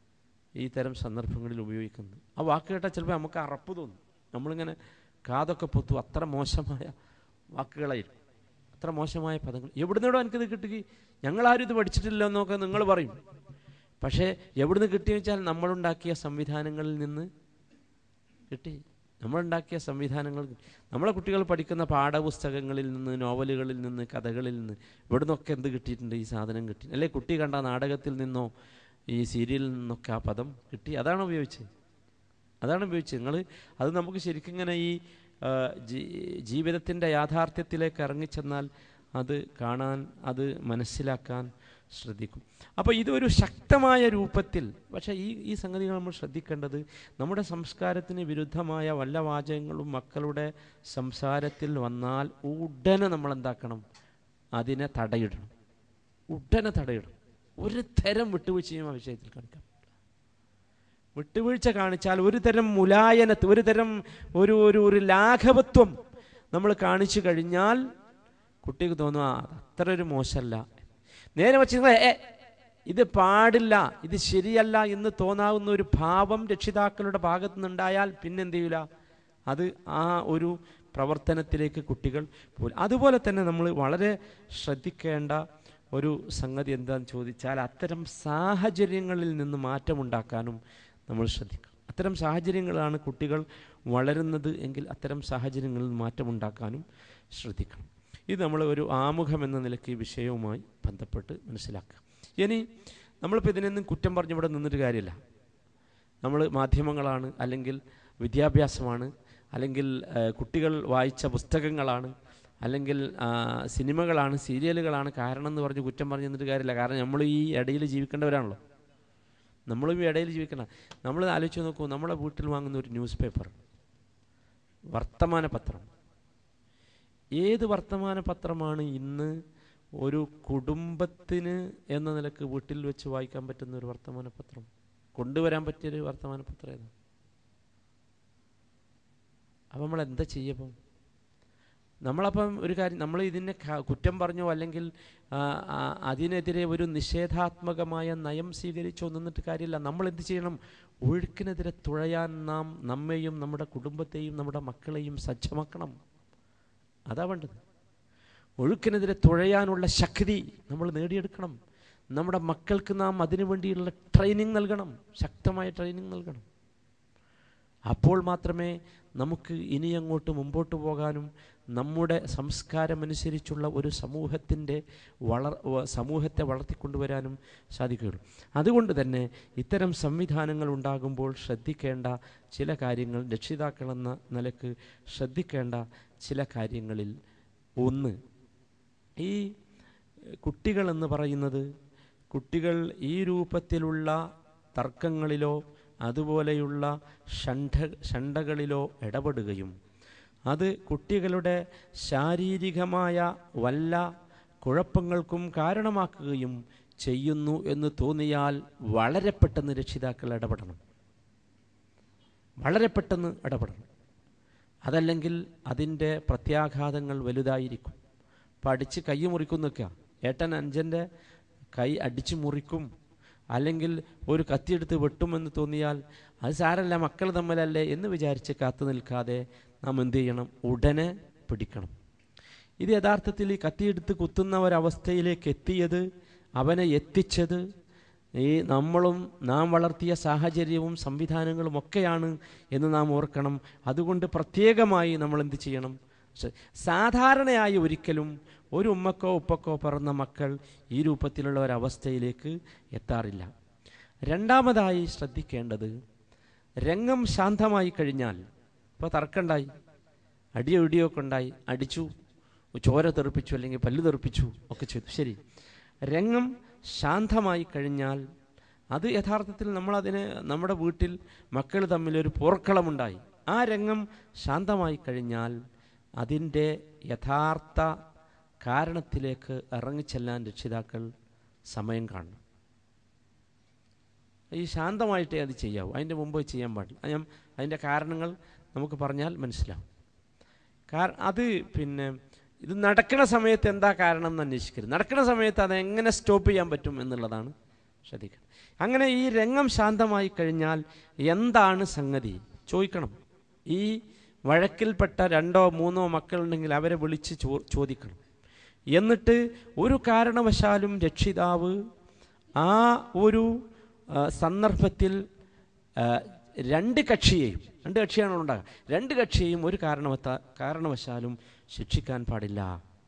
ഈ തരം സന്ദർഭങ്ങളിൽ ഉപയോഗിക്കുന്നത്. ആ വാക്ക് കേട്ടാൽ ചിലപ്പോൾ നമുക്ക് അറപ്പ് തോന്നും. നമ്മളിങ്ങനെ കാതൊക്കെ പൊത്തു. അത്ര മോശമായ വാക്കുകളായിരിക്കും, അത്ര മോശമായ പദങ്ങൾ. എവിടുന്നേടോ എനിക്കിത് കിട്ടുകയും ഞങ്ങളാരും ഇത് പഠിച്ചിട്ടില്ല എന്നൊക്കെ നിങ്ങൾ പറയും. പക്ഷേ എവിടുന്ന് കിട്ടിയെന്ന് വെച്ചാൽ നമ്മളുണ്ടാക്കിയ സംവിധാനങ്ങളിൽ നിന്ന് കിട്ടി. നമ്മളുണ്ടാക്കിയ സംവിധാനങ്ങൾ, നമ്മളെ കുട്ടികൾ പഠിക്കുന്ന പാഠപുസ്തകങ്ങളിൽ നിന്ന്, നോവലുകളിൽ നിന്ന്, കഥകളിൽ നിന്ന്, ഇവിടുന്നൊക്കെ എന്ത് കിട്ടിയിട്ടുണ്ട്? ഈ സാധനം കിട്ടി. അല്ലെ കുട്ടി കണ്ട നാടകത്തിൽ നിന്നോ ഈ സീരിയലിൽ നിന്നൊക്കെ ആ പദം കിട്ടി. അതാണ് ഉപയോഗിച്ചത്, അതാണ് ഉപയോഗിച്ചത്. നിങ്ങൾ അത് നമുക്ക് ശരിക്കും ഇങ്ങനെ ഈ ജീവിതത്തിൻ്റെ യാഥാർത്ഥ്യത്തിലേക്ക് ഇറങ്ങിച്ചെന്നാൽ അത് കാണാൻ, അത് മനസ്സിലാക്കാൻ ശ്രദ്ധിക്കും. അപ്പോൾ ഇതൊരു ശക്തമായ രൂപത്തിൽ, പക്ഷേ ഈ ഈ സംഗതികൾ നമ്മൾ ശ്രദ്ധിക്കേണ്ടത്, നമ്മുടെ സംസ്കാരത്തിന് വിരുദ്ധമായ വല്ല വാചകങ്ങളും മക്കളുടെ സംസാരത്തിൽ വന്നാൽ ഉടനെ നമ്മൾ എന്താക്കണം? അതിനെ തടയിടണം. ഉടനെ തടയിടണം. ഒരു തരം വിട്ടുവീഴ്ചയും ആ വിഷയത്തിൽ കാണിക്കാം. വിട്ടുവീഴ്ച കാണിച്ചാൽ ഒരു തരം മുലായനത്ത്, ഒരു തരം ഒരു ഒരു ഒരു ലാഘവത്വം നമ്മൾ കാണിച്ചു കഴിഞ്ഞാൽ കുട്ടിക്ക് തോന്നും ആ അത്ര ഒരു മോശമല്ല. നേരെ വച്ച് ഏ ഇത് പാടില്ല, ഇത് ശരിയല്ല എന്ന് തോന്നാവുന്ന ഒരു ഭാവം രക്ഷിതാക്കളുടെ ഭാഗത്തു നിന്നുണ്ടായാൽ പിന്നെന്ത് ചെയ്യില്ല, അത് ആ ഒരു പ്രവർത്തനത്തിലേക്ക് കുട്ടികൾ പോലും. അതുപോലെ തന്നെ നമ്മൾ വളരെ ശ്രദ്ധിക്കേണ്ട ഒരു സംഗതി എന്താണെന്ന് ചോദിച്ചാൽ, അത്തരം സാഹചര്യങ്ങളിൽ നിന്ന് മാറ്റമുണ്ടാക്കാനും നമ്മൾ ശ്രദ്ധിക്കണം. അത്തരം സാഹചര്യങ്ങളാണ് കുട്ടികൾ വളരുന്നത് എങ്കിൽ അത്തരം സാഹചര്യങ്ങളിൽ മാറ്റമുണ്ടാക്കാനും ശ്രദ്ധിക്കണം. ഇത് നമ്മൾ ഒരു ആമുഖം എന്ന നിലയ്ക്ക് ഈ വിഷയവുമായി ബന്ധപ്പെട്ട് മനസ്സിലാക്കുക. ഇനി നമ്മളിപ്പോൾ ഇതിനൊന്നും കുറ്റം പറഞ്ഞ് ഇവിടെ നിന്നിട്ട് കാര്യമില്ല. നമ്മൾ മാധ്യമങ്ങളാണ്, അല്ലെങ്കിൽ വിദ്യാഭ്യാസമാണ്, അല്ലെങ്കിൽ കുട്ടികൾ വായിച്ച പുസ്തകങ്ങളാണ്, അല്ലെങ്കിൽ സിനിമകളാണ്, സീരിയലുകളാണ് കാരണം എന്ന് പറഞ്ഞ് കുറ്റം പറഞ്ഞ് നിന്നിട്ട് കാര്യമില്ല. കാരണം നമ്മൾ ഈ ഇടയിൽ ജീവിക്കേണ്ടവരാണല്ലോ. നമ്മളും ഈ ഇടയിൽ ജീവിക്കണം. നമ്മൾ ആലോചിച്ച് നോക്കൂ, നമ്മളെ വീട്ടിൽ വാങ്ങുന്ന ഒരു ന്യൂസ് പേപ്പർ, വർത്തമാന പത്രം, ഏത് വർത്തമാന പത്രമാണ് ഇന്ന് ഒരു കുടുംബത്തിന് എന്ന നിലക്ക് വീട്ടിൽ വെച്ച് വായിക്കാൻ പറ്റുന്ന ഒരു വർത്തമാന പത്രം, കൊണ്ടുവരാൻ പറ്റിയൊരു വർത്തമാന പത്രം ഏതാണ്? അപ്പം നമ്മൾ എന്താ ചെയ്യപ്പം? നമ്മളപ്പം ഒരു കാര്യം, നമ്മൾ ഇതിനെ കുറ്റം പറഞ്ഞോ അല്ലെങ്കിൽ അതിനെതിരെ ഒരു നിഷേധാത്മകമായ നയം സ്വീകരിച്ചോ നിന്നിട്ട് കാര്യമില്ല. നമ്മൾ എന്ത് ചെയ്യണം? ഒഴുക്കിനെതിരെ തുഴയാൻ നാം നമ്മെയും നമ്മുടെ കുടുംബത്തെയും നമ്മുടെ മക്കളെയും സജ്ജമാക്കണം. അതാ വേണ്ടത്. ഒഴുക്കിനെതിരെ തുഴയാനുള്ള ശക്തി നമ്മൾ നേടിയെടുക്കണം. നമ്മുടെ മക്കൾക്ക് നാം അതിനു വേണ്ടിയുള്ള ട്രെയിനിങ് നൽകണം, ശക്തമായ ട്രെയിനിങ് നൽകണം. അപ്പോൾ മാത്രമേ നമുക്ക് ഇനി അങ്ങോട്ട് മുമ്പോട്ട് പോകാനും നമ്മുടെ സംസ്കാരമനുസരിച്ചുള്ള ഒരു സമൂഹത്തിൻ്റെ വളർ സമൂഹത്തെ വളർത്തിക്കൊണ്ടുവരാനും സാധിക്കുകയുള്ളൂ. അതുകൊണ്ട് തന്നെ ഇത്തരം സംവിധാനങ്ങൾ ഉണ്ടാകുമ്പോൾ ശ്രദ്ധിക്കേണ്ട ചില കാര്യങ്ങൾ, രക്ഷിതാക്കളെന്ന നിലക്ക് ശ്രദ്ധിക്കേണ്ട ചില കാര്യങ്ങളിൽ ഒന്ന്, ഈ കുട്ടികളെന്ന് പറയുന്നത് കുട്ടികൾ ഈ രൂപത്തിലുള്ള തർക്കങ്ങളിലോ അതുപോലെയുള്ള ഷണ്ഡ ഷണ്ടകളിലോ ഇടപെടുകയും അത് കുട്ടികളുടെ ശാരീരികമായ വല്ല കുഴപ്പങ്ങൾക്കും കാരണമാക്കുകയും ചെയ്യുന്നു എന്ന് തോന്നിയാൽ വളരെ പെട്ടെന്ന് രക്ഷിതാക്കൾ ഇടപെടണം, വളരെ പെട്ടെന്ന് ഇടപെടണം. അതല്ലെങ്കിൽ അതിൻ്റെ പ്രത്യാഘാതങ്ങൾ വലുതായിരിക്കും. അപ്പം അടിച്ച് കൈ മുറിക്കും നിൽക്കുക, ഏട്ടൻ അഞ്ചൻ്റെ കൈ അടിച്ചു മുറിക്കും, അല്ലെങ്കിൽ ഒരു കത്തിയെടുത്ത് വെട്ടുമെന്ന് തോന്നിയാൽ അത് സാരല്ല, മക്കൾ തമ്മിലല്ലേ എന്ന് വിചാരിച്ച് കാത്തു നിൽക്കാതെ നാം എന്ത് ചെയ്യണം? ഉടനെ പിടിക്കണം. ഇത് യഥാർത്ഥത്തിൽ ഈ കത്തിയെടുത്ത് കുത്തുന്ന ഒരവസ്ഥയിലേക്ക് എത്തിയത്, അവനെ എത്തിച്ചത് ഈ നമ്മളും നാം വളർത്തിയ സാഹചര്യവും സംവിധാനങ്ങളും ഒക്കെയാണ് എന്ന് നാം ഓർക്കണം. അതുകൊണ്ട് പ്രത്യേകമായി നമ്മൾ എന്ത് ചെയ്യണം? സാധാരണയായി ഒരിക്കലും ഒരു ഉമ്മക്കോ ഉപ്പക്കോ പിറന്ന മക്കൾ ഈ രൂപത്തിലുള്ള ഒരവസ്ഥയിലേക്ക് എത്താറില്ല. രണ്ടാമതായി ശ്രദ്ധിക്കേണ്ടത്, രംഗം ശാന്തമായി കഴിഞ്ഞാൽ, ഇപ്പോൾ തർക്കമുണ്ടായി, അടിയോ ഇടിയോ ഒക്കെ ഉണ്ടായി, അടിച്ചു, ചോര തെറിപ്പിച്ചു, അല്ലെങ്കിൽ പല്ല് തെറിപ്പിച്ചു ഒക്കെ ചെയ്തു, ശരി. രംഗം ശാന്തമായി കഴിഞ്ഞാൽ അത് യഥാർത്ഥത്തിൽ നമ്മളതിനെ, നമ്മുടെ വീട്ടിൽ മക്കൾ തമ്മിലൊരു പോർക്കളമുണ്ടായി, ആ രംഗം ശാന്തമായി കഴിഞ്ഞാൽ അതിൻ്റെ യഥാർത്ഥ കാരണത്തിലേക്ക് ഇറങ്ങിച്ചെല്ലാൻ രക്ഷിതാക്കൾ സമയം കാണണം. ഈ ശാന്തമായിട്ടേ അത് ചെയ്യാവൂ, അതിൻ്റെ മുമ്പ് ചെയ്യാൻ പാടില്ല. ഞാൻ അതിൻ്റെ കാരണങ്ങൾ നമുക്ക് പറഞ്ഞാൽ മനസ്സിലാവും. കാരണം അത് പിന്നെ ഇത് നടക്കുന്ന സമയത്ത് എന്താ കാരണം എന്ന് അന്വേഷിക്കരുത്, നടക്കുന്ന സമയത്ത് അതെങ്ങനെ സ്റ്റോപ്പ് ചെയ്യാൻ പറ്റും എന്നുള്ളതാണ് ശ്രദ്ധിക്കണം. അങ്ങനെ ഈ രംഗം ശാന്തമായി കഴിഞ്ഞാൽ എന്താണ് സംഗതി ചോദിക്കണം. ഈ വഴക്കിൽപ്പെട്ട രണ്ടോ മൂന്നോ മക്കളുണ്ടെങ്കിൽ അവരെ വിളിച്ച് ചോ ചോദിക്കണം. എന്നിട്ട് ഒരു കാരണവശാലും രക്ഷിതാവ് ആ ഒരു സന്ദർഭത്തിൽ രണ്ട് കക്ഷിയെയും, രണ്ട് കക്ഷിയാണ് ഉണ്ടാകുക, രണ്ട് കക്ഷിയെയും ഒരു കാരണവത്ത കാരണവശാലും ശിക്ഷിക്കാൻ പാടില്ല.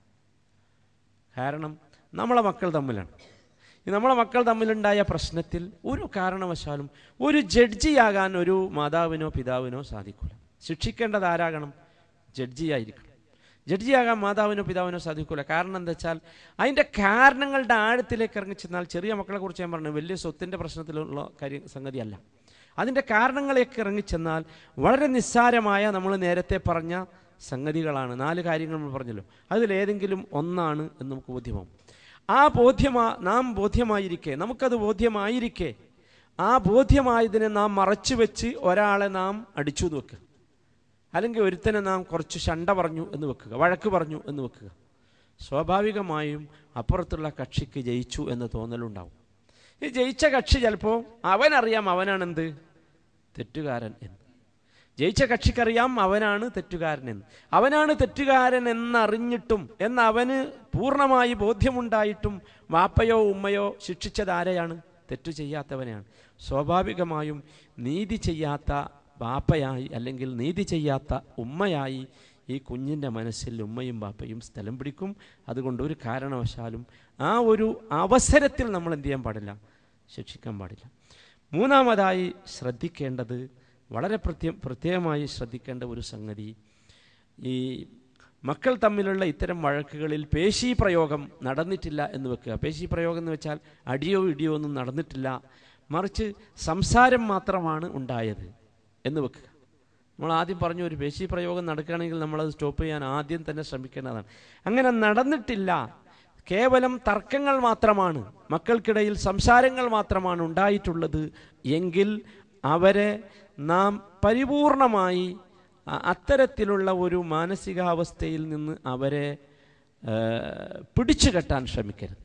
കാരണം നമ്മളെ മക്കൾ തമ്മിലാണ്. നമ്മളെ മക്കൾ തമ്മിലുണ്ടായ പ്രശ്നത്തിൽ ഒരു കാരണവശാലും ഒരു ജഡ്ജിയാകാൻ ഒരു മാതാവിനോ പിതാവിനോ സാധിക്കില്ല. ശിക്ഷിക്കേണ്ടത് ആരാകണം? ജഡ്ജിയായിരിക്കണം. ജഡ്ജിയാകാൻ മാതാവിനോ പിതാവിനോ സാധിക്കില്ല. കാരണം എന്താ വെച്ചാൽ അതിൻ്റെ കാരണങ്ങളുടെ ആഴത്തിലേക്ക് ഇറങ്ങിച്ചെന്നാൽ, ചെറിയ മക്കളെ കുറിച്ച് ഞാൻ പറഞ്ഞു, വലിയ സ്വത്തിൻ്റെ പ്രശ്നത്തിലുള്ള കാര്യം സംഗതിയല്ല, അതിൻ്റെ കാരണങ്ങളിലേക്ക് ഇറങ്ങിച്ചെന്നാൽ വളരെ നിസ്സാരമായ നമ്മൾ നേരത്തെ പറഞ്ഞ സംഗതികളാണ്. നാല് കാര്യങ്ങൾ നമ്മൾ പറഞ്ഞല്ലോ, അതിലേതെങ്കിലും ഒന്നാണ് എന്ന് നമുക്ക് ബോധ്യമാവും. ആ ബോധ്യമാ നാം ബോധ്യമായിരിക്കെ, നമുക്കത് ബോധ്യമായിരിക്കെ, ആ ബോധ്യമായതിനെ നാം മറച്ചു വെച്ച് ഒരാളെ നാം അടിച്ചു എന്ന് വെക്കുക, അല്ലെങ്കിൽ ഒരുത്തനെ നാം കുറച്ച് ശണ്ട പറഞ്ഞു എന്ന് വെക്കുക, വഴക്ക് പറഞ്ഞു എന്ന് വെക്കുക, സ്വാഭാവികമായും അപ്പുറത്തുള്ള കക്ഷിക്ക് ജയിച്ചു എന്ന് തോന്നലുണ്ടാവും. ഈ ജയിച്ച കക്ഷി ചിലപ്പോൾ അവനറിയാം അവനാണെന്ത് തെറ്റുകാരൻ എന്ന്, ജയിച്ച കക്ഷിക്കറിയാം അവനാണ് തെറ്റുകാരൻ എന്ന്. അവനാണ് തെറ്റുകാരൻ എന്നറിഞ്ഞിട്ടും, എന്ന് അവന് പൂർണ്ണമായി ബോധ്യമുണ്ടായിട്ടും വാപ്പയോ ഉമ്മയോ ശിക്ഷിച്ചത് ആരെയാണ്? തെറ്റു ചെയ്യാത്തവനെയാണ്. സ്വാഭാവികമായും നീതി ചെയ്യാത്ത ബാപ്പയായി അല്ലെങ്കിൽ നീതി ചെയ്യാത്ത ഉമ്മയായി ഈ കുഞ്ഞിൻ്റെ മനസ്സിൽ ഉമ്മയും ബാപ്പയും സ്ഥലം പിടിക്കും. അതുകൊണ്ട് ഒരു കാരണവശാലും ആ ഒരു അവസരത്തിൽ നമ്മൾ എന്ത് ചെയ്യാൻ പാടില്ല? ശിക്ഷിക്കാൻ പാടില്ല. മൂന്നാമതായി ശ്രദ്ധിക്കേണ്ടത്, വളരെ പ്രത്യേക പ്രത്യേകമായി ശ്രദ്ധിക്കേണ്ട ഒരു സംഗതി, ഈ മക്കൾ തമ്മിലുള്ള ഇത്തരം വഴക്കുകളിൽ പേശി പ്രയോഗം നടന്നിട്ടില്ല എന്ന് വെക്കുക. പേശി പ്രയോഗം എന്ന് വെച്ചാൽ അടിയോ ഇടിയോ ഒന്നും നടന്നിട്ടില്ല, മറിച്ച് സംസാരം മാത്രമാണ് ഉണ്ടായത് എന്ന് വെക്കുക. നമ്മൾ ആദ്യം പറഞ്ഞു, ഒരു പേശി പ്രയോഗം നടക്കുകയാണെങ്കിൽ നമ്മളത് സ്റ്റോപ്പ് ചെയ്യാൻ ആദ്യം തന്നെ ശ്രമിക്കേണ്ടതാണ്. അങ്ങനെ നടന്നിട്ടില്ല, കേവലം തർക്കങ്ങൾ മാത്രമാണ്, മക്കൾക്കിടയിൽ സംസാരങ്ങൾ മാത്രമാണ് ഉണ്ടായിട്ടുള്ളത് എങ്കിൽ അവരെ നാം പരിപൂർണമായി അത്തരത്തിലുള്ള ഒരു മാനസികാവസ്ഥയിൽ നിന്ന് അവരെ പിടിച്ചു കെട്ടാൻ ശ്രമിക്കരുത്.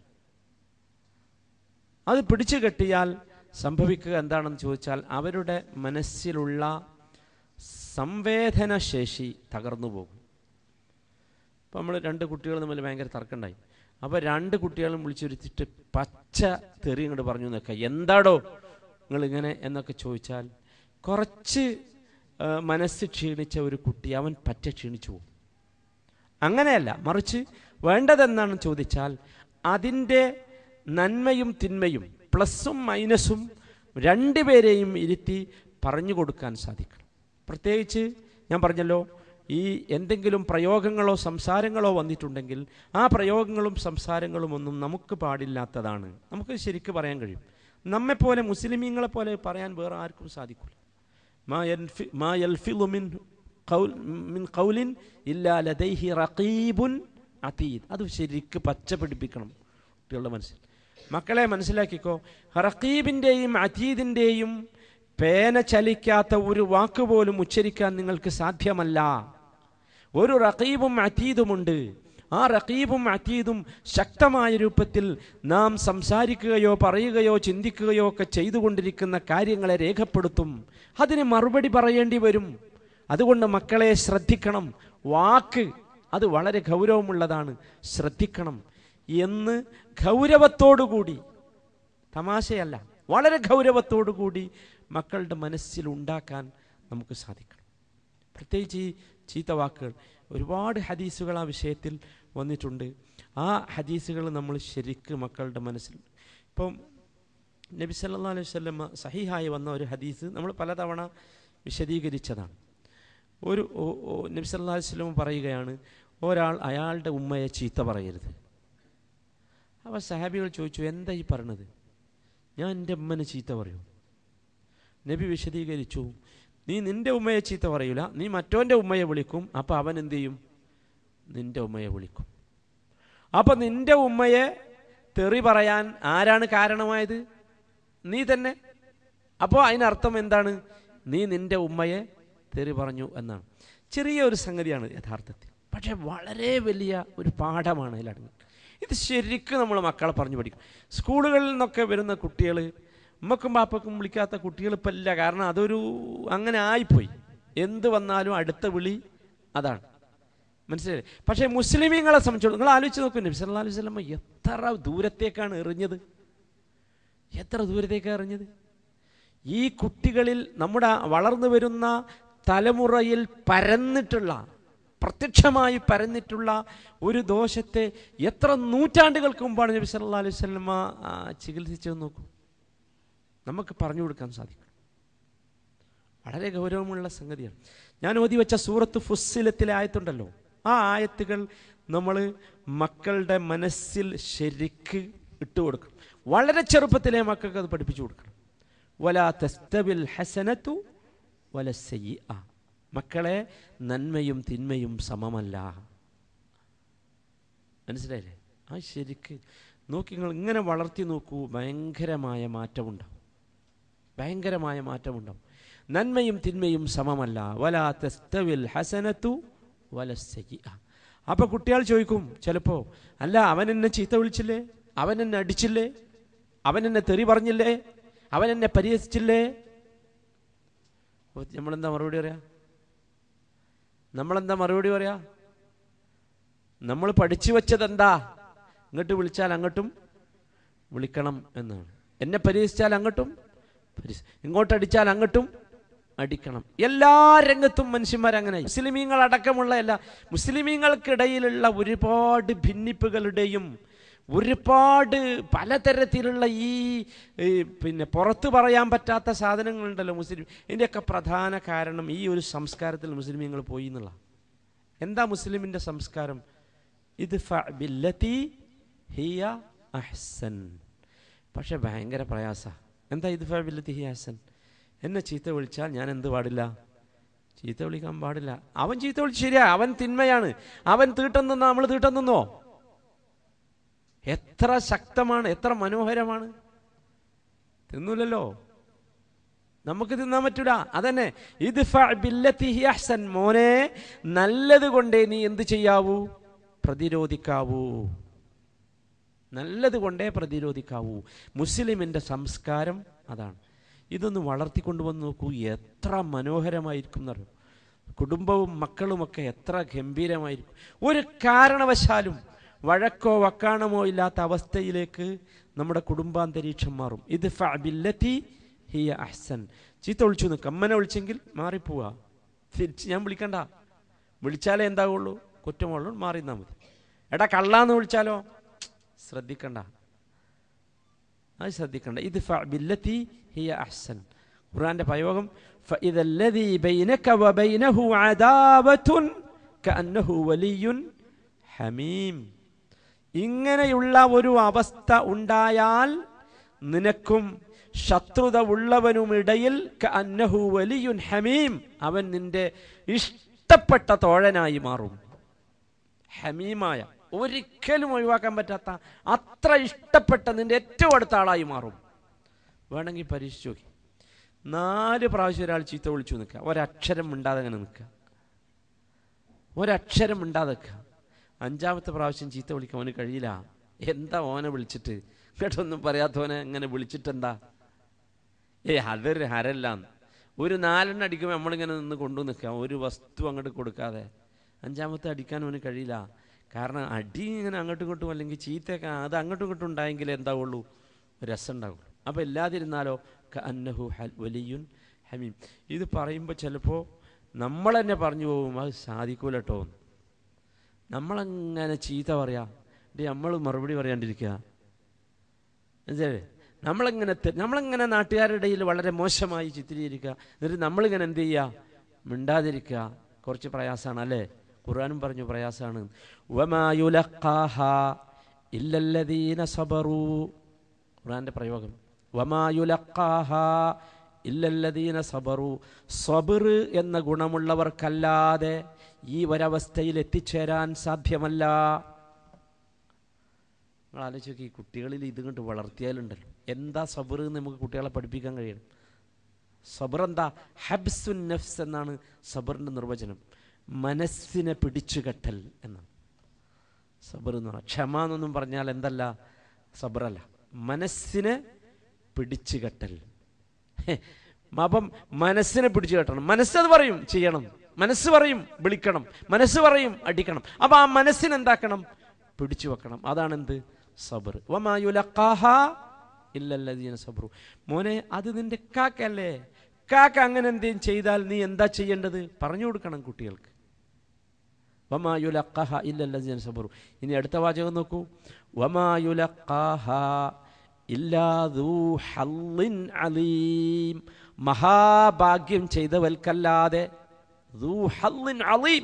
അത് പിടിച്ചു കെട്ടിയാൽ സംഭവിക്കുക എന്താണെന്ന് ചോദിച്ചാൽ, അവരുടെ മനസ്സിലുള്ള സംവേദനശേഷി തകർന്നു പോകും. ഇപ്പം നമ്മൾ രണ്ട് കുട്ടികൾ തമ്മിൽ ഭയങ്കര തർക്കമുണ്ടായി, അപ്പോൾ രണ്ട് കുട്ടികളും വിളിച്ചുരുത്തിട്ട് പച്ച തെറി ഇങ്ങോട്ട് പറഞ്ഞു നിൽക്കുക, എന്താടോ നിങ്ങളിങ്ങനെ എന്നൊക്കെ ചോദിച്ചാൽ കുറച്ച് മനസ്സ് ക്ഷീണിച്ച ഒരു കുട്ടി അവൻ പറ്റ ക്ഷീണിച്ചു പോകും. അങ്ങനെയല്ല, മറിച്ച് വേണ്ടതെന്നാണെന്ന് ചോദിച്ചാൽ അതിൻ്റെ നന്മയും തിന്മയും പ്ലസ്സും മൈനസും രണ്ടുപേരെയും ഇരുത്തി പറഞ്ഞു കൊടുക്കാൻ സാധിക്കണം. പ്രത്യേകിച്ച് ഞാൻ പറഞ്ഞല്ലോ, ഈ എന്തെങ്കിലും പ്രയോഗങ്ങളോ സംസാരങ്ങളോ വന്നിട്ടുണ്ടെങ്കിൽ ആ പ്രയോഗങ്ങളും സംസാരങ്ങളും ഒന്നും നമുക്ക് പാടില്ലാത്തതാണ്. നമുക്ക് ശരിക്ക് പറയാൻ കഴിയും. നമ്മെപ്പോലെ മുസ്ലിമീങ്ങളെ പോലെ പറയാൻ വേറെ ആർക്കും സാധിക്കില്ല. മാ യൽഫി മാ യൽഫിളു മിൻ ഖൗൽ മിൻ ഖൗലിൻ ഇല്ലാ ലദൈഹി റഖീബുൻ അതീദ്. അത് ശരിക്ക് പച്ച പിടിപ്പിക്കണം കുട്ടികളുടെ മനസ്സിൽ. മക്കളെ മനസ്സിലാക്കിക്കോ, റഖീബിൻ്റെയും അതീദിൻ്റെയും പേന ചലിക്കാത്ത ഒരു വാക്ക് പോലും ഉച്ചരിക്കാൻ നിങ്ങൾക്ക് സാധ്യമല്ല. ഒരു റഖീബും അതീദുമുണ്ട്. ആ റഖീബും അതീദും ശക്തമായ രൂപത്തിൽ നാം സംസാരിക്കുകയോ പറയുകയോ ചിന്തിക്കുകയോ ഒക്കെ ചെയ്തുകൊണ്ടിരിക്കുന്ന കാര്യങ്ങളെ രേഖപ്പെടുത്തും. അതിന് മറുപടി പറയേണ്ടി വരും. അതുകൊണ്ട് മക്കളെ ശ്രദ്ധിക്കണം. വാക്ക് അത് വളരെ ഗൗരവമുള്ളതാണ്, ശ്രദ്ധിക്കണം എന്ന് ഗൗരവത്തോടുകൂടി, തമാശയല്ല, വളരെ ഗൗരവത്തോടുകൂടി മക്കളുടെ മനസ്സിൽ ഉണ്ടാക്കാൻ നമുക്ക് സാധിക്കണം. പ്രത്യേകിച്ച് ഈ ചീത്ത വാക്കുകൾ, ഒരുപാട് ഹദീസുകൾ ആ വിഷയത്തിൽ വന്നിട്ടുണ്ട്. ആ ഹദീസുകൾ നമ്മൾ ശരിക്ക് മക്കളുടെ മനസ്സിൽ, ഇപ്പം നബി സല്ലല്ലാഹു അലൈഹി വസല്ലം സഹീഹായി വന്ന ഒരു ഹദീസ് നമ്മൾ പലതവണ വിശദീകരിച്ചതാണ്. ഒരു നബി സല്ലല്ലാഹു അലൈഹി വസല്ലം പറയുകയാണ്, ഒരാൾ അയാളുടെ ഉമ്മയെ ചീത്ത പറയരുത്. അപ്പോൾ സഹാബികൾ ചോദിച്ചു, എന്താ ഈ പറഞ്ഞത്? ഞാൻ എൻ്റെ ഉമ്മനെ ചീത്ത പറയൂ? നബി വിശദീകരിച്ചു, നീ നിൻ്റെ ഉമ്മയെ ചീത്ത പറയൂല, നീ മറ്റോൻ്റെ ഉമ്മയെ വിളിക്കും. അപ്പോൾ അവൻ എന്ത് ചെയ്യും? നിൻ്റെ ഉമ്മയെ വിളിക്കും. അപ്പോൾ നിൻ്റെ ഉമ്മയെ തെറി പറയാൻ ആരാണ് കാരണമായത്? നീ തന്നെ. അപ്പോൾ അതിനർത്ഥം എന്താണ്? നീ നിൻ്റെ ഉമ്മയെ തെറി പറഞ്ഞു എന്നാണ്. ചെറിയ ഒരു സംഗതിയാണ് യഥാർത്ഥത്തിൽ, പക്ഷേ വളരെ വലിയ ഒരു പാഠമാണ് അതിലടങ്ങി. ഇത് ശരിക്കും നമ്മൾ മക്കളെ പറഞ്ഞു പഠിക്കും. സ്കൂളുകളിൽ നിന്നൊക്കെ വരുന്ന കുട്ടികൾ, ഉമ്മക്കും പാപ്പക്കും വിളിക്കാത്ത കുട്ടികൾ ഇപ്പം ഇല്ല. കാരണം അതൊരു അങ്ങനെ ആയിപ്പോയി. എന്ത് വന്നാലും അടുത്ത വിളി അതാണ്, മനസ്സിലായി. പക്ഷേ മുസ്ലിമീങ്ങളെ സംബന്ധിച്ചോളം നിങ്ങൾ ആലോചിച്ച് നോക്കൂ, നബി സല്ലല്ലാഹു അലൈഹി വസല്ലം എത്ര ദൂരത്തേക്കാണ് എറിഞ്ഞത്, എത്ര ദൂരത്തേക്കാണ് എറിഞ്ഞത്. ഈ കുട്ടികളിൽ, നമ്മുടെ വളർന്നു വരുന്ന തലമുറയിൽ പരന്നിട്ടുള്ള, പ്രത്യക്ഷമായി പരന്നിട്ടുള്ള ഒരു ദോഷത്തെ എത്ര നൂറ്റാണ്ടുകൾക്ക് മുമ്പാണ് നബി സല്ലല്ലാഹു അലൈഹി വസല്ലം ചികിത്സിച്ചതെന്ന് നോക്കൂ. നമുക്ക് പറഞ്ഞു കൊടുക്കാൻ സാധിക്കും. വളരെ ഗൗരവമുള്ള സംഗതിയാണ്. ഞാൻ ഓതി വെച്ച സൂറത്ത് ഫുസ്സിലത്തിലെ ആയത്തുണ്ടല്ലോ, ആ ആയത്തുകൾ നമ്മൾ മക്കളുടെ മനസ്സിൽ ശരിക്ക് ഇട്ട് കൊടുക്കണം. വളരെ ചെറുപ്പത്തിലെ മക്കൾക്ക് അത് പഠിപ്പിച്ചു കൊടുക്കണം. വലാ തസ്തബിൽ ഹസനതു വലസ്സയ്യിഅ. മക്കളെ, നന്മയും തിന്മയും സമമല്ല. മനസ്സിലായില്ലേ? ആ ശരിക്ക് നോക്കി നിങ്ങൾ ഇങ്ങനെ വളർത്തി നോക്കൂ, ഭയങ്കരമായ മാറ്റമുണ്ടാവും. ഭയങ്കരമായ മാറ്റമുണ്ടാവും. നന്മയും തിന്മയും സമമല്ല. വലാ തസ്തവിൽ ഹസനതു വലസ്സയ്യിഅ. അപ്പോൾ കുട്ടികൾ ചോദിക്കും ചിലപ്പോൾ, അല്ല അവൻ എന്നെ ചീത്ത വിളിച്ചില്ലേ, അവൻ എന്നെ അടിച്ചില്ലേ, അവൻ എന്നെ തെറി പറഞ്ഞില്ലേ, അവൻ എന്നെ പരിഹസിച്ചില്ലേ? നമ്മളെന്താ മറുപടി പറയാ? നമ്മളെന്താ മറുപടി പറയാ? നമ്മൾ പഠിച്ചു വെച്ചതെന്താ? ഇങ്ങോട്ട് വിളിച്ചാൽ അങ്ങോട്ടും വിളിക്കണം എന്നാണ്. എന്നെ പരിഹസിച്ചാൽ അങ്ങോട്ടും, ഇങ്ങോട്ടടിച്ചാൽ അങ്ങോട്ടും അടിക്കണം. എല്ലാ രംഗത്തും മനുഷ്യന്മാരങ്ങനെ. മുസ്ലിമീങ്ങൾ അടക്കമുള്ള എല്ലാ മുസ്ലിമീങ്ങൾക്കിടയിലുള്ള ഒരുപാട് ഭിന്നിപ്പുകളുടെയും ഒരുപാട് പലതരത്തിലുള്ള ഈ പിന്നെ പുറത്ത് പറയാൻ പറ്റാത്ത സാധനങ്ങളുണ്ടല്ലോ മുസ്ലിം, ഇതിൻ്റെയൊക്കെ പ്രധാന കാരണം ഈ ഒരു സംസ്കാരത്തിൽ മുസ്ലിമീങ്ങൾ പോയി എന്നുള്ള. എന്താ മുസ്ലിമിൻ്റെ സംസ്കാരം? ഇദ്ഫഅ ബില്ലതി ഹിയ അഹ്സൻ. പക്ഷെ ഭയങ്കര പ്രയാസ. എന്താ ഇദ്ഫഅ ബില്ലതി ഹിയ അഹ്സൻ? എന്നെ ചീത്ത വിളിച്ചാൽ ഞാൻ എന്ത് പാടില്ല? ചീത്ത വിളിക്കാൻ പാടില്ല. അവൻ ചീത്ത വിളിച്ച് ശരിയാ, അവൻ തിന്മയാണ്, അവൻ തീട്ടം നിന്നോ നമ്മൾ തീട്ടം നിന്നോ? എത്ര ശക്തമാണ്, എത്ര മനോഹരമാണ്. തിന്നൂലല്ലോ, നമുക്ക് തിന്നാൻ പറ്റൂല. അതന്നെ ഇദ്ഫഅ ബില്ലതി ഹിയ അഹ്സൻ. മോനെ, നല്ലത് കൊണ്ടേ നീ എന്ത് ചെയ്യാവൂ? പ്രതിരോധിക്കാവൂ. നല്ലത് കൊണ്ടേ പ്രതിരോധിക്കാവൂ. മുസ്ലിമിൻ്റെ സംസ്കാരം അതാണ്. ഇതൊന്ന് വളർത്തിക്കൊണ്ടുവന്ന് നോക്കൂ, എത്ര മനോഹരമായിരിക്കും എന്നറിയോ. കുടുംബവും മക്കളുമൊക്കെ എത്ര ഗംഭീരമായിരിക്കും. ഒരു കാരണവശാലും വഴക്കോ വക്കാണമോ ഇല്ലാത്ത അവസ്ഥയിലേക്ക് നമ്മുടെ കുടുംബാന്തരീക്ഷം മാറും. ഇദ്ഫഅ ബില്ലതി ഹിയ അഹ്സൻ. ചീത്ത വിളിച്ചു നിൽക്കുക, അമ്മനെ വിളിച്ചെങ്കിൽ മാറിപ്പോവുക, തിരിച്ച് ഞാൻ വിളിക്കണ്ട. വിളിച്ചാലേ എന്താകുള്ളൂ? കുറ്റമുള്ളൂ, മാറി നിന്നാൽ മതി. എടാ കള്ളാന്ന് വിളിച്ചാലോ ശ്രദ്ധിക്കണ്ട, അത് ശ്രദ്ധിക്കണ്ട. ഇത് ബില്ലത്തി ഹിയ അഹ്സൻ. ഖുർആന്റെ പ്രയോഗം ഫഇദല്ലദീ ബൈനക വബൈനഹു അദാവത്തുൻ കഅന്നഹു വലിയ്യുൻ ഹമീം. ഇങ്ങനെയുള്ള ഒരു അവസ്ഥ ഉണ്ടായാൽ നിനക്കും ശത്രുത ഉള്ളവനുമിടയിൽ കഅന്നഹു വലിയ്യുൻ ഹമീം, അവൻ നിന്റെ ഇഷ്ടപ്പെട്ട തോഴനായി മാറും. ഹമീമായ, ഒരിക്കലും ഒഴിവാക്കാൻ പറ്റാത്ത അത്ര ഇഷ്ടപ്പെട്ട നിന്റെ ഏറ്റവും അടുത്ത ആളായി മാറും. വേണമെങ്കിൽ പരീക്ഷിച്ചു നോക്കി. നാല് പ്രാവശ്യം ഒരാൾ ചീത്ത വിളിച്ചു നിൽക്കുക, ഒരക്ഷരം മിണ്ടാതെ അങ്ങനെ നിൽക്കുക, ഒരക്ഷരം മിണ്ടാതെ നിൽക്കുക. അഞ്ചാമത്തെ പ്രാവശ്യം ചീത്ത വിളിക്കാൻ അവന് കഴിയില്ല. എന്താ ഓനെ വിളിച്ചിട്ട് കേട്ടൊന്നും പറയാത്തവനെ ഇങ്ങനെ വിളിച്ചിട്ടെന്താ? ഏയ് അതൊരു ഹരല്ലാന്ന്. ഒരു നാലെണ്ണം അടിക്കുമ്പോൾ നമ്മളിങ്ങനെ നിന്ന് കൊണ്ടു നിൽക്കുക, ഒരു വസ്തു അങ്ങോട്ട് കൊടുക്കാതെ. അഞ്ചാമത്തെ അടിക്കാൻ അവന് കഴിയില്ല. കാരണം അടി ഇങ്ങനെ അങ്ങോട്ടും ഇങ്ങോട്ടും അല്ലെങ്കിൽ ചീത്തയൊക്കെ അത് അങ്ങോട്ടും ഇങ്ങോട്ടും ഉണ്ടായെങ്കിലേ എന്താവുള്ളൂ, രസം ഉണ്ടാവുള്ളൂ. അപ്പോൾ ഇല്ലാതിരുന്നാലോ കഅന്നഹു വലിയ്യുൻ ഹമീം. ഇത് പറയുമ്പോൾ ചിലപ്പോൾ നമ്മൾ തന്നെ പറഞ്ഞു പോകും, അത് സാധിക്കൂല കേട്ടോ. നമ്മളങ്ങനെ ചീത്ത പറയാം, നമ്മൾ മറുപടി പറയാണ്ടിരിക്കുക. മനസ്സിലായില്ലേ? നമ്മളിങ്ങനെ നമ്മളിങ്ങനെ നാട്ടുകാരുടെ ഇടയിൽ വളരെ മോശമായി ചിത്രീകരിക്കുക, എന്നിട്ട് നമ്മളിങ്ങനെ എന്ത് ചെയ്യുക? മിണ്ടാതിരിക്കുക. കുറച്ച് പ്രയാസമാണ് അല്ലേ? ഖുർആനും പറഞ്ഞു പ്രയാസമാണ്. വമാ യുലഖാഹാ ഇല്ലല്ലദീന സബറൂ. ഖുർആന്റെ പ്രയോഗം വമാ യുലഖാഹാ ഇല്ലല്ലദീന സബറൂ. സബർ എന്ന ഗുണമുള്ളവർക്കല്ലാതെ ഈ ഒരവസ്ഥയിൽ എത്തിച്ചേരാൻ സാധ്യമല്ല. നിങ്ങൾ ആലോചിച്ച് നോക്കി, ഈ കുട്ടികളിൽ ഇത് കണ്ട് വളർത്തിയാലുണ്ടല്ലോ, എന്താ സബർ എന്ന് നമുക്ക് കുട്ടികളെ പഠിപ്പിക്കാൻ കഴിയണം. സബർ എന്താ? ഹബ്സുൻ നഫ്സ് എന്നാണ് സബറിൻ്റെ നിർവചനം. മനസ്സിനെ പിടിച്ചുകെട്ടൽ എന്നാണ് സബർ എന്ന് പറഞ്ഞാൽ. ക്ഷമ എന്നൊന്നും പറഞ്ഞാൽ എന്തല്ല, സബറല്ല, മനസ്സിനെ പിടിച്ചുകെട്ടൽ. അപ്പം മനസ്സിനെ പിടിച്ചു കെട്ടണം. മനസ്സത് പറയും ചെയ്യണം, മനസ്സ് പറയും വിളിക്കണം, മനസ്സ് പറയും അടിക്കണം. അപ്പം ആ മനസ്സിനെന്താക്കണം? പിടിച്ചു വെക്കണം. അതാണെന്ത്? സബർ. വമാ യുലഖാഹാ ഇല്ലല്ലദീന സബറു. മോനെ, അത് നിന്റെ കാക്കല്ലേ, കാക്ക അങ്ങനെ എന്തെങ്കിലും ചെയ്താൽ നീ എന്താ ചെയ്യേണ്ടത്? പറഞ്ഞു കൊടുക്കണം കുട്ടികൾക്ക്. വമാ യുലഖാഹാ ഇല്ലല്ലദീന സബറു. ഇനി അടുത്ത വാചകം നോക്കൂ. വമാ യുലഖാഹാ ഇല്ലാ ദൂ ഹള്ളിൻ അലീം. മഹാഭാഗ്യം ചെയ്തവൽക്കല്ലാതെ, ദൂ ഹള്ളിൻ അലീം,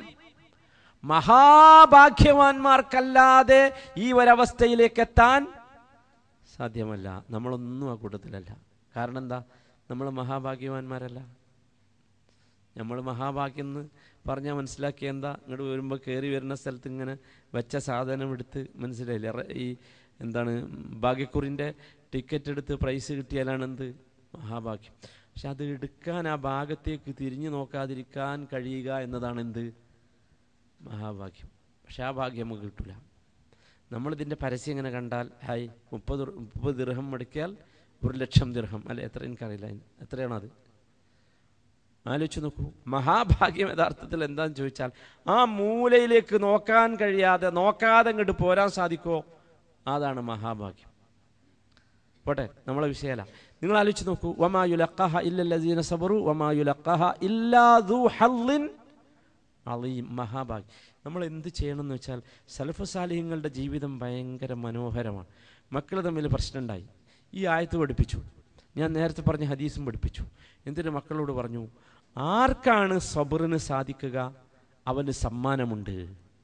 മഹാഭാഗ്യവാന്മാർക്കല്ലാതെ ഈ ഒരവസ്ഥയിലേക്ക് എത്താൻ സാധ്യമല്ല. നമ്മളൊന്നും ആ കൂട്ടത്തിലല്ല. കാരണം എന്താ? നമ്മൾ മഹാഭാഗ്യവാന്മാരല്ല. നമ്മൾ മഹാഭാഗ്യം എന്ന് പറഞ്ഞാൽ മനസ്സിലാക്കിയ എന്താ? ഇങ്ങോട്ട് വരുമ്പോൾ കയറി വരുന്ന സ്ഥലത്ത് ഇങ്ങനെ വെച്ച സാധനം എടുത്ത്, മനസ്സിലായില്ലേ? ഈ എന്താണ്, ഭാഗ്യക്കുറിൻ്റെ ടിക്കറ്റ് എടുത്ത് പ്രൈസ് കിട്ടിയാലാണ് എന്ത്? മഹാഭാഗ്യം. പക്ഷെ അത് എടുക്കാൻ, ആ ഭാഗത്തേക്ക് തിരിഞ്ഞു നോക്കാതിരിക്കാൻ കഴിയുക എന്നതാണ് എന്ത്? മഹാഭാഗ്യം. പക്ഷെ ആ ഭാഗ്യം നമുക്ക് കിട്ടില്ല. നമ്മളിതിൻ്റെ പരസ്യം ഇങ്ങനെ കണ്ടാൽ, ഹായ് മുപ്പത് മുപ്പത് ദിർഹം മുടക്കിയാൽ ഒരു ലക്ഷം ദിർഹം അല്ലെ, എത്ര എനിക്കറിയില്ല, എത്രയാണോ അത് ആലോചിച്ച് നോക്കൂ. മഹാഭാഗ്യം യഥാർത്ഥത്തിൽ എന്താണെന്ന് ചോദിച്ചാൽ, ആ മൂലയിലേക്ക് നോക്കാൻ കഴിയാതെ, നോക്കാതെ ഇങ്ങോട്ട് പോരാൻ സാധിക്കുമോ? അതാണ് മഹാഭാഗ്യം. പോട്ടെ, നമ്മളെ വിഷയമല്ല. നിങ്ങൾ ആലോചിച്ച് നോക്കൂ. വമാ യുലഖാഹ ഇല്ലല്ലദീന സബറു വമാ യുലഖാഹ ഇല്ലാ ദൂ ഹള്ളിൻ അലീം. മഹാഭാഗ്യം. നമ്മൾ എന്ത് ചെയ്യണമെന്ന് വെച്ചാൽ, സലഫ് സാലിഹ്യങ്ങളുടെ ജീവിതം ഭയങ്കര മനോഹരമാണ്. മക്കൾ തമ്മിൽ പ്രശ്നമുണ്ടായി, ഈ ആയത്ത് പഠിപ്പിച്ചു, ഞാൻ നേരത്തെ പറഞ്ഞ ഹദീസും പഠിപ്പിച്ചു. എന്നിട്ട് മക്കളോട് പറഞ്ഞു, ആർക്കാണ് സബറിന് സാധിക്കുക അവന് സമ്മാനമുണ്ട്.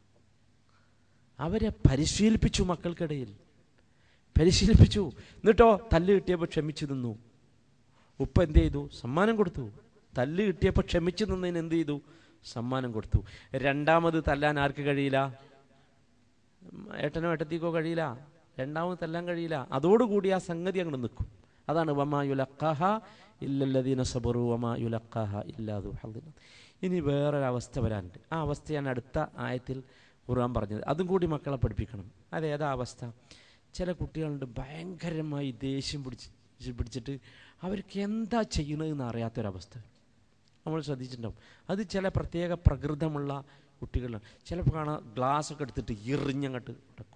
അവരെ പരിശീലിപ്പിച്ചു, മക്കൾക്കിടയിൽ പരിശീലിപ്പിച്ചു. എന്നിട്ടോ തല്ല് കിട്ടിയപ്പോൾ ക്ഷമിച്ചു നിന്നു. ഉപ്പ എന്ത് ചെയ്തു? സമ്മാനം കൊടുത്തു. തല്ല് കിട്ടിയപ്പോൾ ക്ഷമിച്ചു നിന്നതിന് എന്ത് ചെയ്തു? സമ്മാനം കൊടുത്തു. രണ്ടാമത് തല്ലാൻ ആർക്ക് കഴിയില്ല? ഏട്ടനോ ഏട്ടത്തിക്കോ കഴിയില്ല. രണ്ടാമത് തല്ലാൻ കഴിയില്ല. അതോടുകൂടി ആ സംഗതി അങ്ങോട്ട് നിൽക്കും. അതാണ് വമാ യുലഖാഹ ഇല്ലല്ലദീന സബറു വമാ യുലഖാഹ ഇല്ലാ ദൂ ഹള്ളിൻ. ഇനി വേറൊരവസ്ഥ വരാനുണ്ട്. ആ അവസ്ഥയാണ് അടുത്ത ആയത്തിൽ ഖുർആൻ പറഞ്ഞത്. അതും കൂടി മക്കളെ പഠിപ്പിക്കണം. അതേതാ അവസ്ഥ? ചില കുട്ടികളുണ്ട് ഭയങ്കരമായി ദേഷ്യം പിടിച്ച് പിടിച്ചിട്ട് അവർക്ക് എന്താ ചെയ്യണതെന്ന് അറിയാത്തൊരവസ്ഥ. നമ്മൾ ശ്രദ്ധിച്ചിട്ടുണ്ടാവും. അത് ചില പ്രത്യേക പ്രകൃതമുള്ള കുട്ടികളാണ്. ചിലപ്പോൾ കാണാം ഗ്ലാസ്സൊക്കെ എടുത്തിട്ട് എറിഞ്ഞങ്ങോട്ട് ഇടക്കും.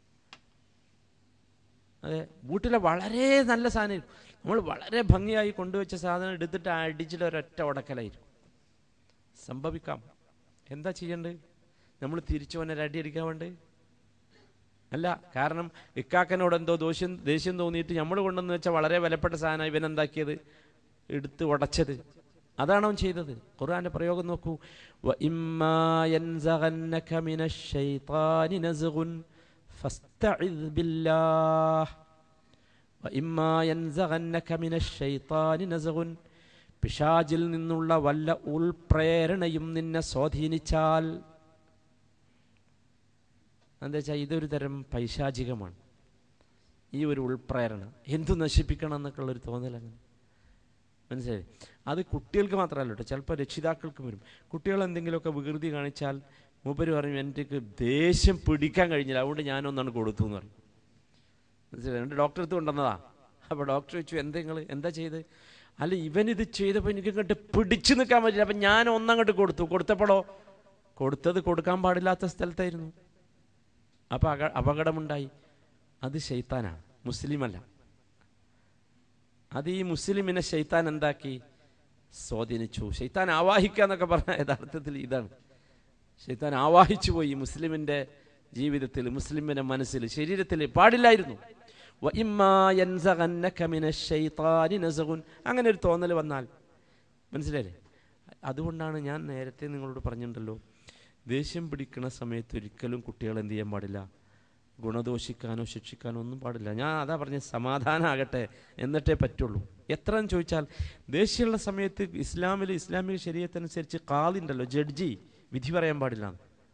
അതെ, വീട്ടിലെ വളരെ നല്ല സാധനമായിരിക്കും, നമ്മൾ വളരെ ഭംഗിയായി കൊണ്ടുവച്ച സാധനം എടുത്തിട്ട് അടിച്ചിട്ട് ഒരൊറ്റ ഉടക്കലായിരിക്കും. സംഭവിക്കാം. എന്താ ചെയ്യേണ്ടത്? നമ്മൾ തിരിച്ചു വന്നെ അടി അടിക്കാൻ വേണ്ടേ? അല്ല. കാരണം ഇക്കാക്കനോട് എന്തോ ദോഷ്യം ദേഷ്യം തോന്നിയിട്ട് നമ്മൾ കൊണ്ടെന്ന് വെച്ചാൽ വളരെ വിലപ്പെട്ട സാധനം ഇവൻ എന്താക്കിയത്, എടുത്ത് ഉടച്ചത്. അതാണ് അവൻ ചെയ്തത്. ഖുർആന്റെ പ്രയോഗം നോക്കൂ. വഇമ്മാ യൻസഗന്നക മിനശ് ശൈത്വാനി നസ്ഗുൻ ഫസ്തഇദ് ബില്ലാഹ്. വഇമ്മാ യൻസഗന്നക മിനശ് ശൈത്വാനി നസ്ഗുൻ, പിശാചിൽ നിന്നുള്ള വല്ല ഉൾപ്രേരണയും നിന്നെ സ്വാധീനിച്ചാൽ, എന്താ വെച്ചാൽ ഇതൊരു തരം പൈശാചികമാണ്. ഈ ഒരു ഉൾപ്രേരണ എന്തു നശിപ്പിക്കണം എന്നൊക്കെ ഉള്ളൊരു തോന്നൽ, അങ്ങനെ മനസ്സിലായി. അത് കുട്ടികൾക്ക് മാത്രമല്ല കേട്ടോ, ചിലപ്പോൾ രക്ഷിതാക്കൾക്ക് വരും. കുട്ടികൾ എന്തെങ്കിലുമൊക്കെ വികൃതി കാണിച്ചാൽ മൂപ്പര് പറയും എനിക്ക് ദേഷ്യം പിടിക്കാൻ കഴിഞ്ഞില്ല, അതുകൊണ്ട് ഞാനൊന്നാണ് കൊടുത്തു എന്ന് പറയും. മനസ്സിലായി. എൻ്റെ ഡോക്ടറെ അടുത്ത് കൊണ്ടുവന്നതാ. അപ്പോൾ ഡോക്ടർ ചോദിച്ചു എന്താ നിങ്ങൾ എന്താ ചെയ്ത്? അല്ല ഇവനിത് ചെയ്തപ്പോൾ എനിക്ക് ഇങ്ങോട്ട് പിടിച്ചു നിൽക്കാൻ പറ്റില്ല, അപ്പം ഞാൻ ഒന്നങ്ങോട്ട് കൊടുത്തു. കൊടുത്തപ്പോഴോ കൊടുത്തത് കൊടുക്കാൻ പാടില്ലാത്ത സ്ഥലത്തായിരുന്നു. അപ്പം അക അപകടമുണ്ടായി. അത് ശൈത്താനാണ്, മുസ്ലിമല്ല. അത് ഈ മുസ്ലിമിനെ ശൈത്താൻ എന്താക്കി? സ്വാധീനിച്ചു. ശൈത്താൻ ആവാഹിക്കുക എന്നൊക്കെ പറഞ്ഞാൽ യഥാർത്ഥത്തിൽ ഇതാണ്. ശൈത്താൻ ആവാഹിച്ചു പോയി മുസ്ലിമിൻ്റെ ജീവിതത്തിൽ, മുസ്ലിമിൻ്റെ മനസ്സിൽ, ശരീരത്തിൽ. പാടില്ലായിരുന്നു. അങ്ങനെ ഒരു തോന്നൽ വന്നാൽ മനസ്സിലായില്ലേ? അതുകൊണ്ടാണ് ഞാൻ നേരത്തെ നിങ്ങളോട് പറഞ്ഞിട്ടുണ്ടല്ലോ, ദേഷ്യം പിടിക്കുന്ന സമയത്ത് ഒരിക്കലും കുട്ടികൾ എന്ത് ചെയ്യാൻ പാടില്ല, ഗുണദോഷിക്കാനോ ശിക്ഷിക്കാനോ ഒന്നും പാടില്ല. ഞാൻ അതാ പറഞ്ഞ സമാധാനമാകട്ടെ എന്നിട്ടേ പറ്റുള്ളൂ. എത്രയെന്ന് ചോദിച്ചാൽ ദേഷ്യമുള്ള സമയത്ത് ഇസ്ലാമിൽ ഇസ്ലാമിക ശരീഅത്തനുസരിച്ച് ഖാദി ഉണ്ടല്ലോ, ജഡ്ജി, വിധി പറയാൻ പാടില്ല,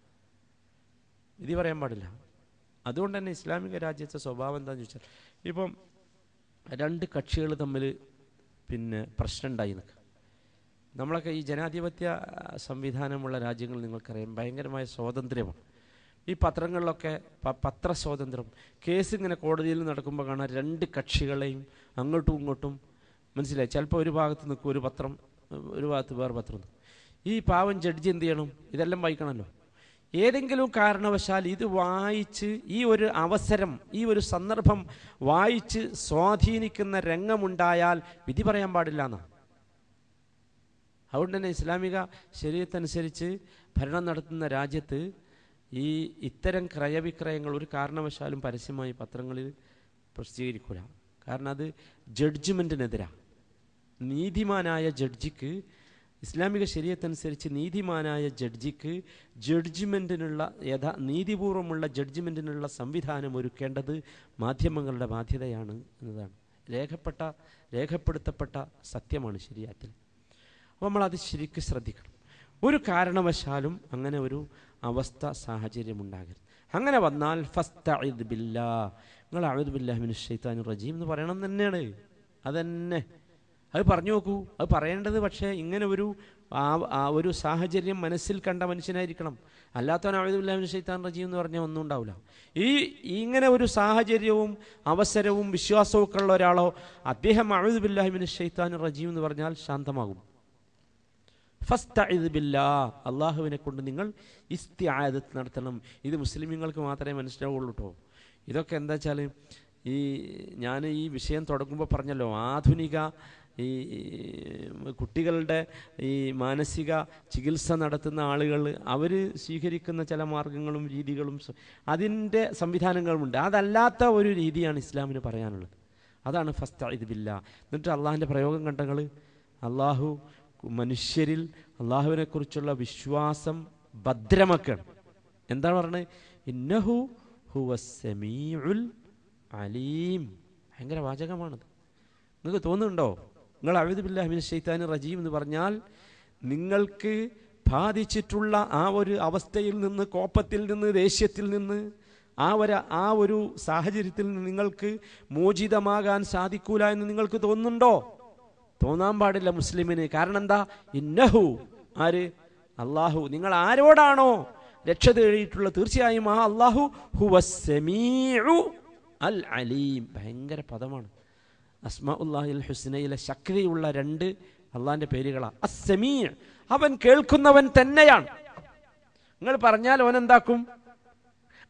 വിധി പറയാൻ പാടില്ല. അതുകൊണ്ട് തന്നെ ഇസ്ലാമിക രാജ്യത്തെ സ്വഭാവം എന്താണെന്ന് ചോദിച്ചാൽ, ഇപ്പം രണ്ട് കക്ഷികൾ തമ്മിൽ പിന്നെ പ്രശ്നം ഉണ്ടായി നിൽക്കുക. നമ്മളൊക്കെ ഈ ജനാധിപത്യ സംവിധാനമുള്ള രാജ്യങ്ങൾ നിങ്ങൾക്കറിയാം, ഭയങ്കരമായ സ്വാതന്ത്ര്യമാണ്. ഈ പത്രങ്ങളിലൊക്കെ പത്രസ്വാതന്ത്ര്യം, കേസ് ഇങ്ങനെ കോടതിയിൽ നടക്കുമ്പോൾ കാണാൻ രണ്ട് കക്ഷികളെയും അങ്ങോട്ടും ഇങ്ങോട്ടും, മനസ്സിലായി. ചിലപ്പോൾ ഒരു ഭാഗത്ത് നിൽക്കും ഒരു പത്രം, ഒരു ഭാഗത്ത് വേറെ പത്രം നിൽക്കും. ഈ പാവം ജഡ്ജി എന്ത് ചെയ്യണം? ഇതെല്ലാം വായിക്കണമല്ലോ. ഏതെങ്കിലും കാരണവശാൽ ഇത് വായിച്ച് ഈ ഒരു അവസരം, ഈ ഒരു സന്ദർഭം വായിച്ച് സ്വാധീനിക്കുന്ന രംഗമുണ്ടായാൽ വിധി പറയാൻ പാടില്ല എന്നാണ്. അതുകൊണ്ട് തന്നെ ഇസ്ലാമിക ശരീഅത്തനുസരിച്ച് ഭരണം നടത്തുന്ന രാജ്യത്ത് ഈ ഇത്തരം ക്രയവിക്രയങ്ങൾ ഒരു കാരണവശാലും പരസ്യമായി പത്രങ്ങളിൽ പ്രസിദ്ധീകരിക്കില്ല. കാരണം അത് ജഡ്ജ്മെൻറ്റിനെതിരാണ്. നീതിമാനായ ജഡ്ജിക്ക്, ഇസ്ലാമിക ശരീഅത്തനുസരിച്ച് നീതിമാനായ ജഡ്ജിക്ക് ജഡ്ജ്മെൻറ്റിനുള്ള യഥാ നീതിപൂർവമുള്ള ജഡ്ജ്മെൻറ്റിനുള്ള സംവിധാനം ഒരുക്കേണ്ടത് മാധ്യമങ്ങളുടെ ബാധ്യതയാണ് എന്നതാണ് രേഖപ്പെട്ട രേഖപ്പെടുത്തപ്പെട്ട സത്യമാണ് ശരീഅത്തിൽ. അപ്പോൾ നമ്മളത് ശരിക്കും ശ്രദ്ധിക്കണം. ഒരു കാരണവശാലും അങ്ങനെ ഒരു അവസ്ഥ സാഹചര്യം ഉണ്ടാകരുത്. അങ്ങനെ വന്നാൽ ഫസ്തഇദ് ബില്ലാഹ്, നിങ്ങൾ അഊദു ബില്ലാഹി മിനശ് ശൈത്താനിർ റജീം എന്ന് പറയണം തന്നെയാണ്. അതന്നെ അത് പറഞ്ഞു നോക്കൂ. അത് പറയേണ്ടത് പക്ഷേ ഇങ്ങനെ ഒരു ആ ഒരു സാഹചര്യം മനസ്സിൽ കണ്ട മനുഷ്യനായിരിക്കണം. അല്ലാത്തവൻ അഊദു ബില്ലാഹി മിനശ് ശൈത്താനിർ റജീം എന്ന് പറഞ്ഞാൽ ഒന്നും ഉണ്ടാവില്ല. ഈ ഇങ്ങനെ ഒരു സാഹചര്യവും അവസരവും വിശ്വാസവും ഒക്കെ ഉള്ള ഒരാളോ അദ്ദേഹം അഊദു ബില്ലാഹി മിനശ് ശൈത്താനിർ റജീം എന്ന് പറഞ്ഞാൽ ശാന്തമാകും. ഫസ്തഇദ് ബില്ലാഹ്, അള്ളാഹുവിനെ കൊണ്ട് നിങ്ങൾ ഇസ്തിആദത്ത് നടത്തണം. ഇത് മുസ്ലിമീങ്ങൾക്ക് മാത്രമേ മനസ്സിലാവുള്ളൂ കേട്ടോ. ഇതൊക്കെ എന്താ വെച്ചാൽ, ഈ ഞാൻ ഈ വിഷയം തുടങ്ങുമ്പോൾ പറഞ്ഞല്ലോ, ആധുനിക ഈ കുട്ടികളുടെ ഈ മാനസിക ചികിത്സ നടത്തുന്ന ആളുകൾ അവർ സ്വീകരിക്കുന്ന ചില മാർഗങ്ങളും രീതികളും അതിൻ്റെ സംവിധാനങ്ങളുമുണ്ട്. അതല്ലാത്ത ഒരു രീതിയാണ് ഇസ്ലാമിന് പറയാനുള്ളത്. അതാണ് ഫസ്തഇദ് ബില്ലാഹ്. എന്നിട്ട് അള്ളാഹിൻ്റെ പ്രയോഗം കണ്ടങ്ങൾ, അള്ളാഹു മനുഷ്യരിൽ അള്ളാഹുവിനെക്കുറിച്ചുള്ള വിശ്വാസം ഭദ്രമാക്കണം. എന്താണ് പറഞ്ഞത്? ഇന്നഹു ഹുവസ് സമീഉൽ അലീം. ഭയങ്കര വാചകമാണത്. നിങ്ങൾക്ക് തോന്നുന്നുണ്ടോ? നിങ്ങൾ അഊദു ബില്ലാഹി മിനശ് ശൈത്താനിർ റജീം എന്ന് പറഞ്ഞാൽ നിങ്ങൾക്ക് ബാധിച്ചിട്ടുള്ള ആ ഒരു അവസ്ഥയിൽ നിന്ന്, കോപത്തിൽ നിന്ന്, ദേഷ്യത്തിൽ നിന്ന്, ആ ഒരു ആ ഒരു സാഹചര്യത്തിൽ നിന്ന് നിങ്ങൾക്ക് മോചിതമാകാൻ സാധിക്കൂല എന്ന് നിങ്ങൾക്ക് തോന്നുന്നുണ്ടോ? തോന്നാൻ പാടില്ല മുസ്ലിമിന്. കാരണം എന്താ? ഇന്നഹു, ആര്? അള്ളാഹു. നിങ്ങൾ ആരോടാണോ രക്ഷ തേടിയിട്ടുള്ളത്, തീർച്ചയായും ആ അള്ളാഹു ഹുവസ് സമീഉ അൽ അലീം. ഭയങ്കര പദമാണ്. അസ്മാഉല്ലാഹിൽ ഹുസ്നയിലെ ശക്തിയുള്ള രണ്ട് അള്ളാഹിൻ്റെ പേരുകളാണ്. അസ്സമീഅ്, അവൻ കേൾക്കുന്നവൻ തന്നെയാണ്. നിങ്ങൾ പറഞ്ഞാൽ അവൻ എന്താക്കും?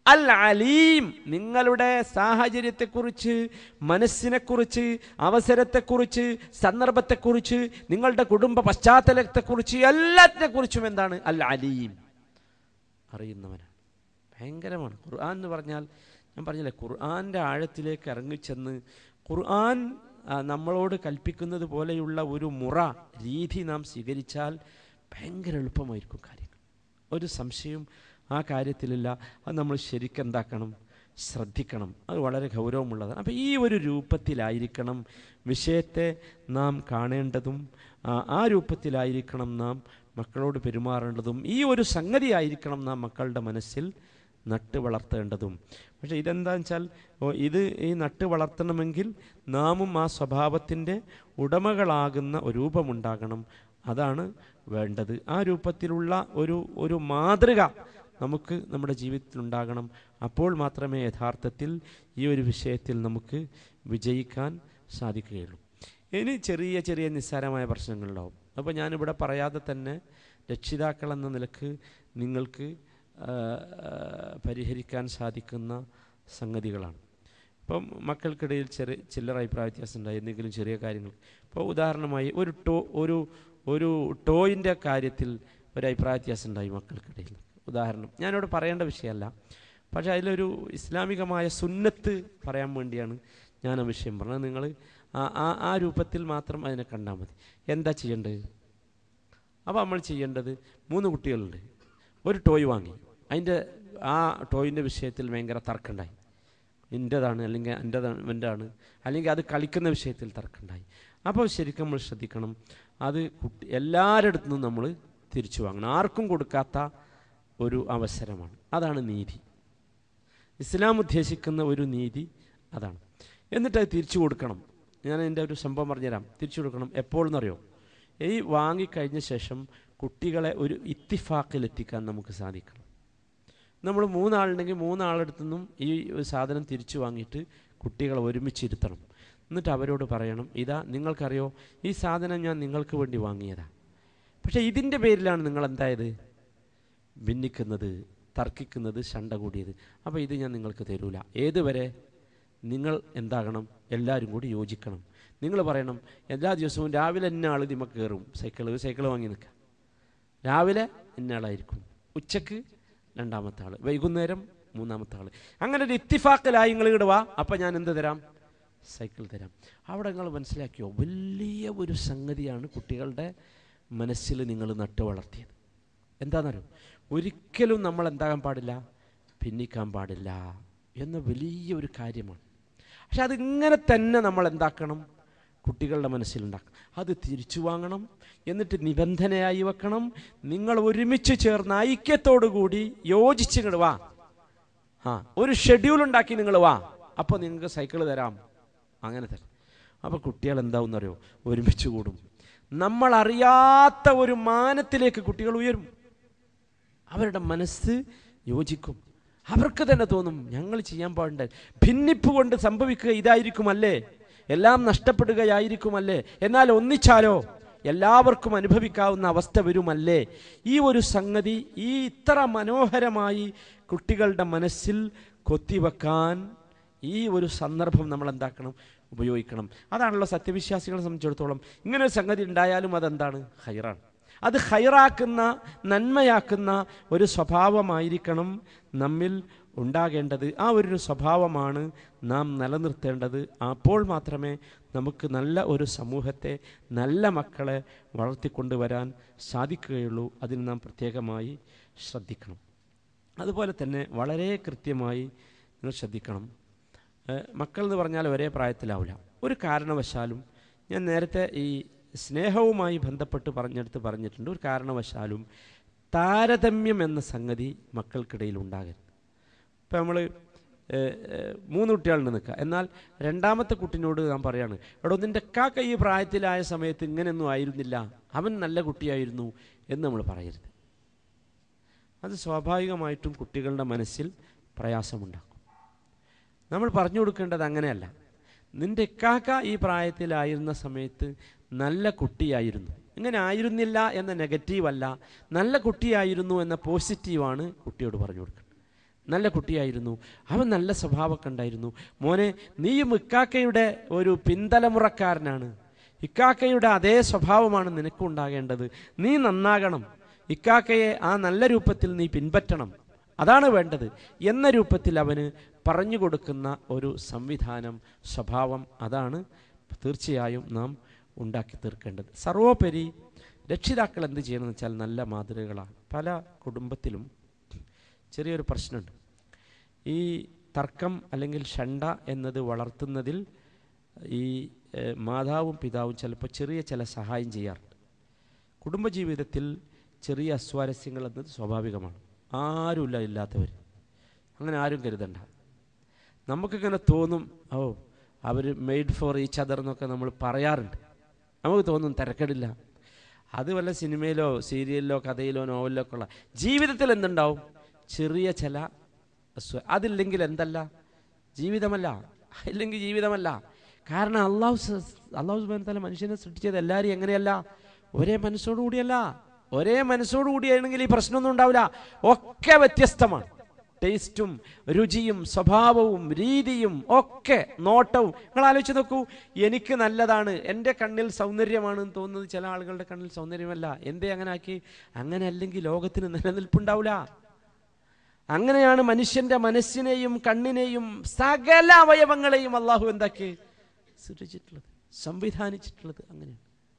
അൽ അലീം, നിങ്ങളുടെ സാഹചര്യത്തെക്കുറിച്ച്, മനസ്സിനെക്കുറിച്ച്, അവസരത്തെക്കുറിച്ച്, സന്ദർഭത്തെക്കുറിച്ച്, നിങ്ങളുടെ കുടുംബ പശ്ചാത്തലത്തെക്കുറിച്ച്, എല്ലാത്തിനെക്കുറിച്ചും എന്താണ്? അൽ അലീം, അറിയുന്നവനാണ്. ഭയങ്കരമാണ് ഖുർആൻ എന്ന് പറഞ്ഞാൽ. ഞാൻ പറഞ്ഞില്ലേ, ഖുർആൻ്റെ ആഴത്തിലേക്ക് ഇറങ്ങിച്ചെന്ന് ഖുർആൻ നമ്മളോട് കൽപ്പിക്കുന്നത് പോലെയുള്ള ഒരു മുറ, രീതി നാം സ്വീകരിച്ചാൽ ഭയങ്കര എളുപ്പമായിരിക്കും കാര്യങ്ങൾ. ഒരു സംശയവും ആ കാര്യത്തിലില്ല. അത് നമ്മൾ ശരിക്കും എന്താക്കണം? ശ്രദ്ധിക്കണം. അത് വളരെ ഗൗരവമുള്ളതാണ്. അപ്പോൾ ഈ ഒരു രൂപത്തിലായിരിക്കണം വിഷയത്തെ നാം കാണേണ്ടതും, ആ രൂപത്തിലായിരിക്കണം നാം മക്കളോട് പെരുമാറേണ്ടതും, ഈ ഒരു സംഗതി ആയിരിക്കണം നാം മക്കളുടെ മനസ്സിൽ നട്ട് വളർത്തേണ്ടതും. പക്ഷേ ഇതെന്താണെന്ന് വെച്ചാൽ, ഇത് ഈ നട്ട് വളർത്തണമെങ്കിൽ നാമും ആ സ്വഭാവത്തിൻ്റെ ഉടമകളാകുന്ന ഒരു രൂപമുണ്ടാകണം. അതാണ് വേണ്ടത്. ആ രൂപത്തിലുള്ള ഒരു ഒരു മാതൃക നമുക്ക് നമ്മുടെ ജീവിതത്തിൽ ഉണ്ടാകണം. അപ്പോൾ മാത്രമേ യഥാർത്ഥത്തിൽ ഈ ഒരു വിഷയത്തിൽ നമുക്ക് വിജയിക്കാൻ സാധിക്കുകയുള്ളൂ. ഇനി ചെറിയ ചെറിയ നിസ്സാരമായ പ്രശ്നങ്ങളുണ്ടാവും. അപ്പോൾ ഞാനിവിടെ പറയാതെ തന്നെ രക്ഷിതാക്കൾ എന്ന നിലക്ക് നിങ്ങൾക്ക് പരിഹരിക്കാൻ സാധിക്കുന്ന സംഗതികളാണ്. ഇപ്പം മക്കൾക്കിടയിൽ ചെറിയ ചില്ലറ അഭിപ്രായ വ്യത്യാസം ഉണ്ടായി, എന്തെങ്കിലും ചെറിയ കാര്യങ്ങൾ. ഇപ്പോൾ ഉദാഹരണമായി ഒരു ടോ ഒരു ഒരു ടോയിൻ്റെ കാര്യത്തിൽ ഒരു അഭിപ്രായ വ്യത്യാസം ഉണ്ടായി മക്കൾക്കിടയിൽ. ഉദാഹരണം ഞാനിവിടെ പറയേണ്ട വിഷയമല്ല, പക്ഷേ അതിലൊരു ഇസ്ലാമികമായ സുന്നത്ത് പറയാൻ വേണ്ടിയാണ് ഞാൻ ആ വിഷയം പറഞ്ഞത്. നിങ്ങൾ ആ ആ രൂപത്തിൽ മാത്രം അതിനെ കണ്ടാൽ മതി. എന്താ ചെയ്യേണ്ടത്? അപ്പോൾ നമ്മൾ ചെയ്യേണ്ടത്, മൂന്ന് കുട്ടികളുണ്ട്, ഒരു ടോയ് വാങ്ങി, അതിൻ്റെ ആ ടോയിൻ്റെ വിഷയത്തിൽ ഭയങ്കര തർക്കമുണ്ടായി. എൻ്റേതാണ് അല്ലെങ്കിൽ എൻ്റേതാണ് എൻ്റെതാണ് അല്ലെങ്കിൽ അത് കളിക്കുന്ന വിഷയത്തിൽ തർക്കമുണ്ടായി. അപ്പോൾ ശരിക്കും നമ്മൾ ശ്രദ്ധിക്കണം, അത് കുട്ടി എല്ലാവരുടെ അടുത്തു നിന്നും നമ്മൾ തിരിച്ചു വാങ്ങണം. ആർക്കും കൊടുക്കാത്ത ഒരു അവസരമാണ്. അതാണ് നീതി. ഇസ്ലാം ഉദ്ദേശിക്കുന്ന ഒരു നീതി അതാണ്. എന്നിട്ട് അത് തിരിച്ചു കൊടുക്കണം. ഞാൻ എൻ്റെ ഒരു സംഭവം പറഞ്ഞുതരാം. തിരിച്ചു കൊടുക്കണം എപ്പോഴെന്നറിയോ? ഈ വാങ്ങിക്കഴിഞ്ഞ ശേഷം കുട്ടികളെ ഒരു ഇത്തിഫാക്കിലെത്തിക്കാൻ നമുക്ക് സാധിക്കണം. നമ്മൾ മൂന്നാളുണ്ടെങ്കിൽ മൂന്നാളെടുത്തു നിന്നും ഈ ഒരു സാധനം തിരിച്ചു വാങ്ങിയിട്ട് കുട്ടികളെ ഒരുമിച്ചിരുത്തണം. എന്നിട്ട് അവരോട് പറയണം, ഇതാ നിങ്ങൾക്കറിയോ ഈ സാധനം ഞാൻ നിങ്ങൾക്ക് വേണ്ടി വാങ്ങിയതാണ്, പക്ഷേ ഇതിൻ്റെ പേരിലാണ് നിങ്ങൾ എന്തായത് ഭിന്നിക്കുന്നത്, തർക്കിക്കുന്നത്, ശണ്ട കൂടിയത്. അപ്പോൾ ഇത് ഞാൻ നിങ്ങൾക്ക് തരൂല. ഏതുവരെ? നിങ്ങൾ എന്താകണം? എല്ലാവരും കൂടി യോജിക്കണം. നിങ്ങൾ പറയണം, എല്ലാ ദിവസവും രാവിലെ ഇന്ന ആൾ നമുക്ക് കയറും, സൈക്കിള് സൈക്കിൾ വാങ്ങി നിൽക്കുക, രാവിലെ ഇന്ന ആളായിരിക്കും, ഉച്ചക്ക് രണ്ടാമത്തെ ആൾ, വൈകുന്നേരം മൂന്നാമത്തെ ആൾ. അങ്ങനെ ഒരു ഇത്തിഫാക്കിലായി നിങ്ങൾ ഇടുക. അപ്പം ഞാൻ എന്ത് തരാം? സൈക്കിൾ തരാം. അവിടെ നിങ്ങൾ മനസ്സിലാക്കിയോ, വലിയ ഒരു സംഗതിയാണ് കുട്ടികളുടെ മനസ്സിൽ നിങ്ങൾ നട്ടു വളർത്തിയത്. എന്താണെന്നറിയോ? ഒരിക്കലും നമ്മൾ എന്താകാൻ പാടില്ല, ഭിന്നിക്കാൻ പാടില്ല എന്ന വലിയ ഒരു കാര്യമാണ്. പക്ഷെ അതിങ്ങനെ തന്നെ നമ്മൾ എന്താക്കണം? കുട്ടികളുടെ മനസ്സിലുണ്ടാക്കണം. അത് തിരിച്ചു വാങ്ങണം. എന്നിട്ട് നിബന്ധനയായി വെക്കണം, നിങ്ങൾ ഒരുമിച്ച് ചേർന്ന് ഐക്യത്തോടു കൂടി യോജിച്ച് നിങ്ങൾ വാ, ആ ഒരു ഷെഡ്യൂൾ ഉണ്ടാക്കി നിങ്ങൾ വാ, അപ്പോൾ നിങ്ങൾക്ക് സൈക്കിൾ തരാം, അങ്ങനെ തരാം. അപ്പോൾ കുട്ടികൾ എന്താവുന്നറിയോ? ഒരുമിച്ച് കൂടും. നമ്മൾ അറിയാത്ത ഒരു മാനത്തിലേക്ക് കുട്ടികൾ ഉയരും. അവരുടെ മനസ്സ് യോജിക്കും. അവർക്ക് തന്നെ തോന്നും, ഞങ്ങൾ ചെയ്യാൻ പാടുണ്ട്. ഭിന്നിപ്പ് കൊണ്ട് സംഭവിക്കുക ഇതായിരിക്കുമല്ലേ, എല്ലാം നഷ്ടപ്പെടുകയായിരിക്കുമല്ലേ, എന്നാൽ ഒന്നിച്ചാലോ എല്ലാവർക്കും അനുഭവിക്കാവുന്ന അവസ്ഥ വരുമല്ലേ. ഈ ഒരു സംഗതി ഈ ഇത്ര മനോഹരമായി കുട്ടികളുടെ മനസ്സിൽ കൊത്തിവെക്കാൻ ഈ ഒരു സന്ദർഭം നമ്മൾ എന്താക്കണം? ഉപയോഗിക്കണം. അതാണല്ലോ സത്യവിശ്വാസികളെ സംബന്ധിച്ചിടത്തോളം. ഇങ്ങനെ ഒരു സംഗതി ഉണ്ടായാലും അതെന്താണ്? ഹൈറാണ്. അത് ഹൈറാക്കുന്ന, നന്മയാക്കുന്ന ഒരു സ്വഭാവമായിരിക്കണം നമ്മിൽ ഉണ്ടാകേണ്ടത്. ആ ഒരു സ്വഭാവമാണ് നാം നിലനിർത്തേണ്ടത്. അപ്പോൾ മാത്രമേ നമുക്ക് നല്ല ഒരു സമൂഹത്തെ, നല്ല മക്കളെ വളർത്തിക്കൊണ്ടുവരാൻ സാധിക്കുകയുള്ളൂ. അതിന് നാം പ്രത്യേകമായി ശ്രദ്ധിക്കണം. അതുപോലെ തന്നെ വളരെ കൃത്യമായി നിങ്ങൾ ശ്രദ്ധിക്കണം, മക്കൾ എന്ന് പറഞ്ഞാൽ ഒരേ പ്രായത്തിലാവില്ല. ഒരു കാരണവശാലും, ഞാൻ നേരത്തെ ഈ സ്നേഹവുമായി ബന്ധപ്പെട്ട് പറഞ്ഞെടുത്ത് പറഞ്ഞിട്ടുണ്ട്, ഒരു കാരണവശാലും താരതമ്യം എന്ന സംഗതി മക്കൾക്കിടയിൽ ഉണ്ടാകരുത്. ഇപ്പം നമ്മൾ മൂന്ന് കുട്ടികളുണ്ട് നിൽക്കുക, എന്നാൽ രണ്ടാമത്തെ കുട്ടിനോട് ഞാൻ പറയാണ്, എടോ നിൻ്റെ കാക്ക ഈ പ്രായത്തിലായ സമയത്ത് ഇങ്ങനെയൊന്നും ആയിരുന്നില്ല, അവൻ നല്ല കുട്ടിയായിരുന്നു എന്ന് നമ്മൾ പറയരുത്. അത് സ്വാഭാവികമായിട്ടും കുട്ടികളുടെ മനസ്സിൽ പ്രയാസമുണ്ടാക്കും. നമ്മൾ പറഞ്ഞു കൊടുക്കേണ്ടത് അങ്ങനെയല്ല. നിൻ്റെ കാക്ക ഈ പ്രായത്തിലായിരുന്ന സമയത്ത് നല്ല കുട്ടിയായിരുന്നു, ഇങ്ങനെ ആയിരുന്നില്ല എന്ന നെഗറ്റീവല്ല, നല്ല കുട്ടിയായിരുന്നു എന്ന പോസിറ്റീവാണ് കുട്ടിയോട് പറഞ്ഞു കൊടുക്കേണ്ടത്. നല്ല കുട്ടിയായിരുന്നു, അവൻ നല്ല സ്വഭാവമൊക്കെ ഉണ്ടായിരുന്നു. മോനെ, നീയും ഇക്കാക്കയുടെ ഒരു പിന്തലമുറക്കാരനാണ്, ഇക്കാക്കയുടെ അതേ സ്വഭാവമാണ് നിനക്കും ഉണ്ടാകേണ്ടത്, നീ നന്നാകണം, ഇക്കാക്കയെ ആ നല്ല രൂപത്തിൽ നീ പിൻപറ്റണം, അതാണ് വേണ്ടത് എന്ന രൂപത്തിൽ അവന് പറഞ്ഞു കൊടുക്കുന്ന ഒരു സംവിധാനം, സ്വഭാവം, അതാണ് തീർച്ചയായും നാം ഉണ്ടാക്കി തീർക്കേണ്ടത്. സർവോപരി രക്ഷിതാക്കൾ എന്ത് ചെയ്യണമെന്ന് വെച്ചാൽ നല്ല മാതൃകകളാണ്. പല കുടുംബത്തിലും ചെറിയൊരു പ്രശ്നമുണ്ട്. ഈ തർക്കം അല്ലെങ്കിൽ ഷണ്ട എന്നത് വളർത്തുന്നതിൽ ഈ മാതാവും പിതാവും ചിലപ്പോൾ ചെറിയ ചില സഹായം ചെയ്യാറുണ്ട്. കുടുംബജീവിതത്തിൽ ചെറിയ അസ്വാരസ്യങ്ങൾ എന്നത് സ്വാഭാവികമാണ്. ആരുമില്ല ഇല്ലാത്തവർ, അങ്ങനെ ആരും കരുതണ്ട. നമുക്കിങ്ങനെ തോന്നും, ഓ അവർ മെയ്ഡ് ഫോർ ഈച്ച് അതർ എന്നൊക്കെ നമ്മൾ പറയാറുണ്ട്. നമുക്ക് തോന്നും തിരക്കടില്ല. അത് വല്ല സിനിമയിലോ സീരിയലിലോ കഥയിലോ നോവലിലോ ഒക്കെ ഉള്ള. ജീവിതത്തിൽ എന്തുണ്ടാവും? ചെറിയ ചില അസ്വ അതില്ലെങ്കിൽ എന്തല്ല ജീവിതമല്ല, ഇല്ലെങ്കിൽ ജീവിതമല്ല. കാരണം അള്ളാഹു അള്ളാഹു സുബ്ഹാനഹു വ തആല മനുഷ്യനെ സൃഷ്ടിച്ചത് എല്ലാവരും എങ്ങനെയല്ല, ഒരേ മനസ്സോടുകൂടിയല്ല. ഒരേ മനസ്സോടുകൂടിയാണെങ്കിൽ ഈ പ്രശ്നമൊന്നും ഉണ്ടാവില്ല. ഒക്കെ വ്യത്യസ്തമാണ്. ടേസ്റ്റും രുചിയും സ്വഭാവവും രീതിയും ഒക്കെ നോട്ടവും. നിങ്ങൾ ആലോചിച്ച് നോക്കൂ, എനിക്ക് നല്ലതാണ്, എൻ്റെ കണ്ണിൽ സൗന്ദര്യമാണെന്ന് തോന്നുന്നത് ചില ആളുകളുടെ കണ്ണിൽ സൗന്ദര്യമല്ല. എന്തേ അങ്ങനെ ആക്കി? അങ്ങനെ അല്ലെങ്കിൽ ലോകത്തിന് നിലനിൽപ്പുണ്ടാവില്ല. അങ്ങനെയാണ് മനുഷ്യൻ്റെ മനസ്സിനെയും കണ്ണിനെയും സകല അവയവങ്ങളെയും അള്ളാഹു എന്താക്കി സൃഷ്ടിച്ചിട്ടുള്ളത്, സംവിധാനിച്ചിട്ടുള്ളത്. അങ്ങനെയാണ്.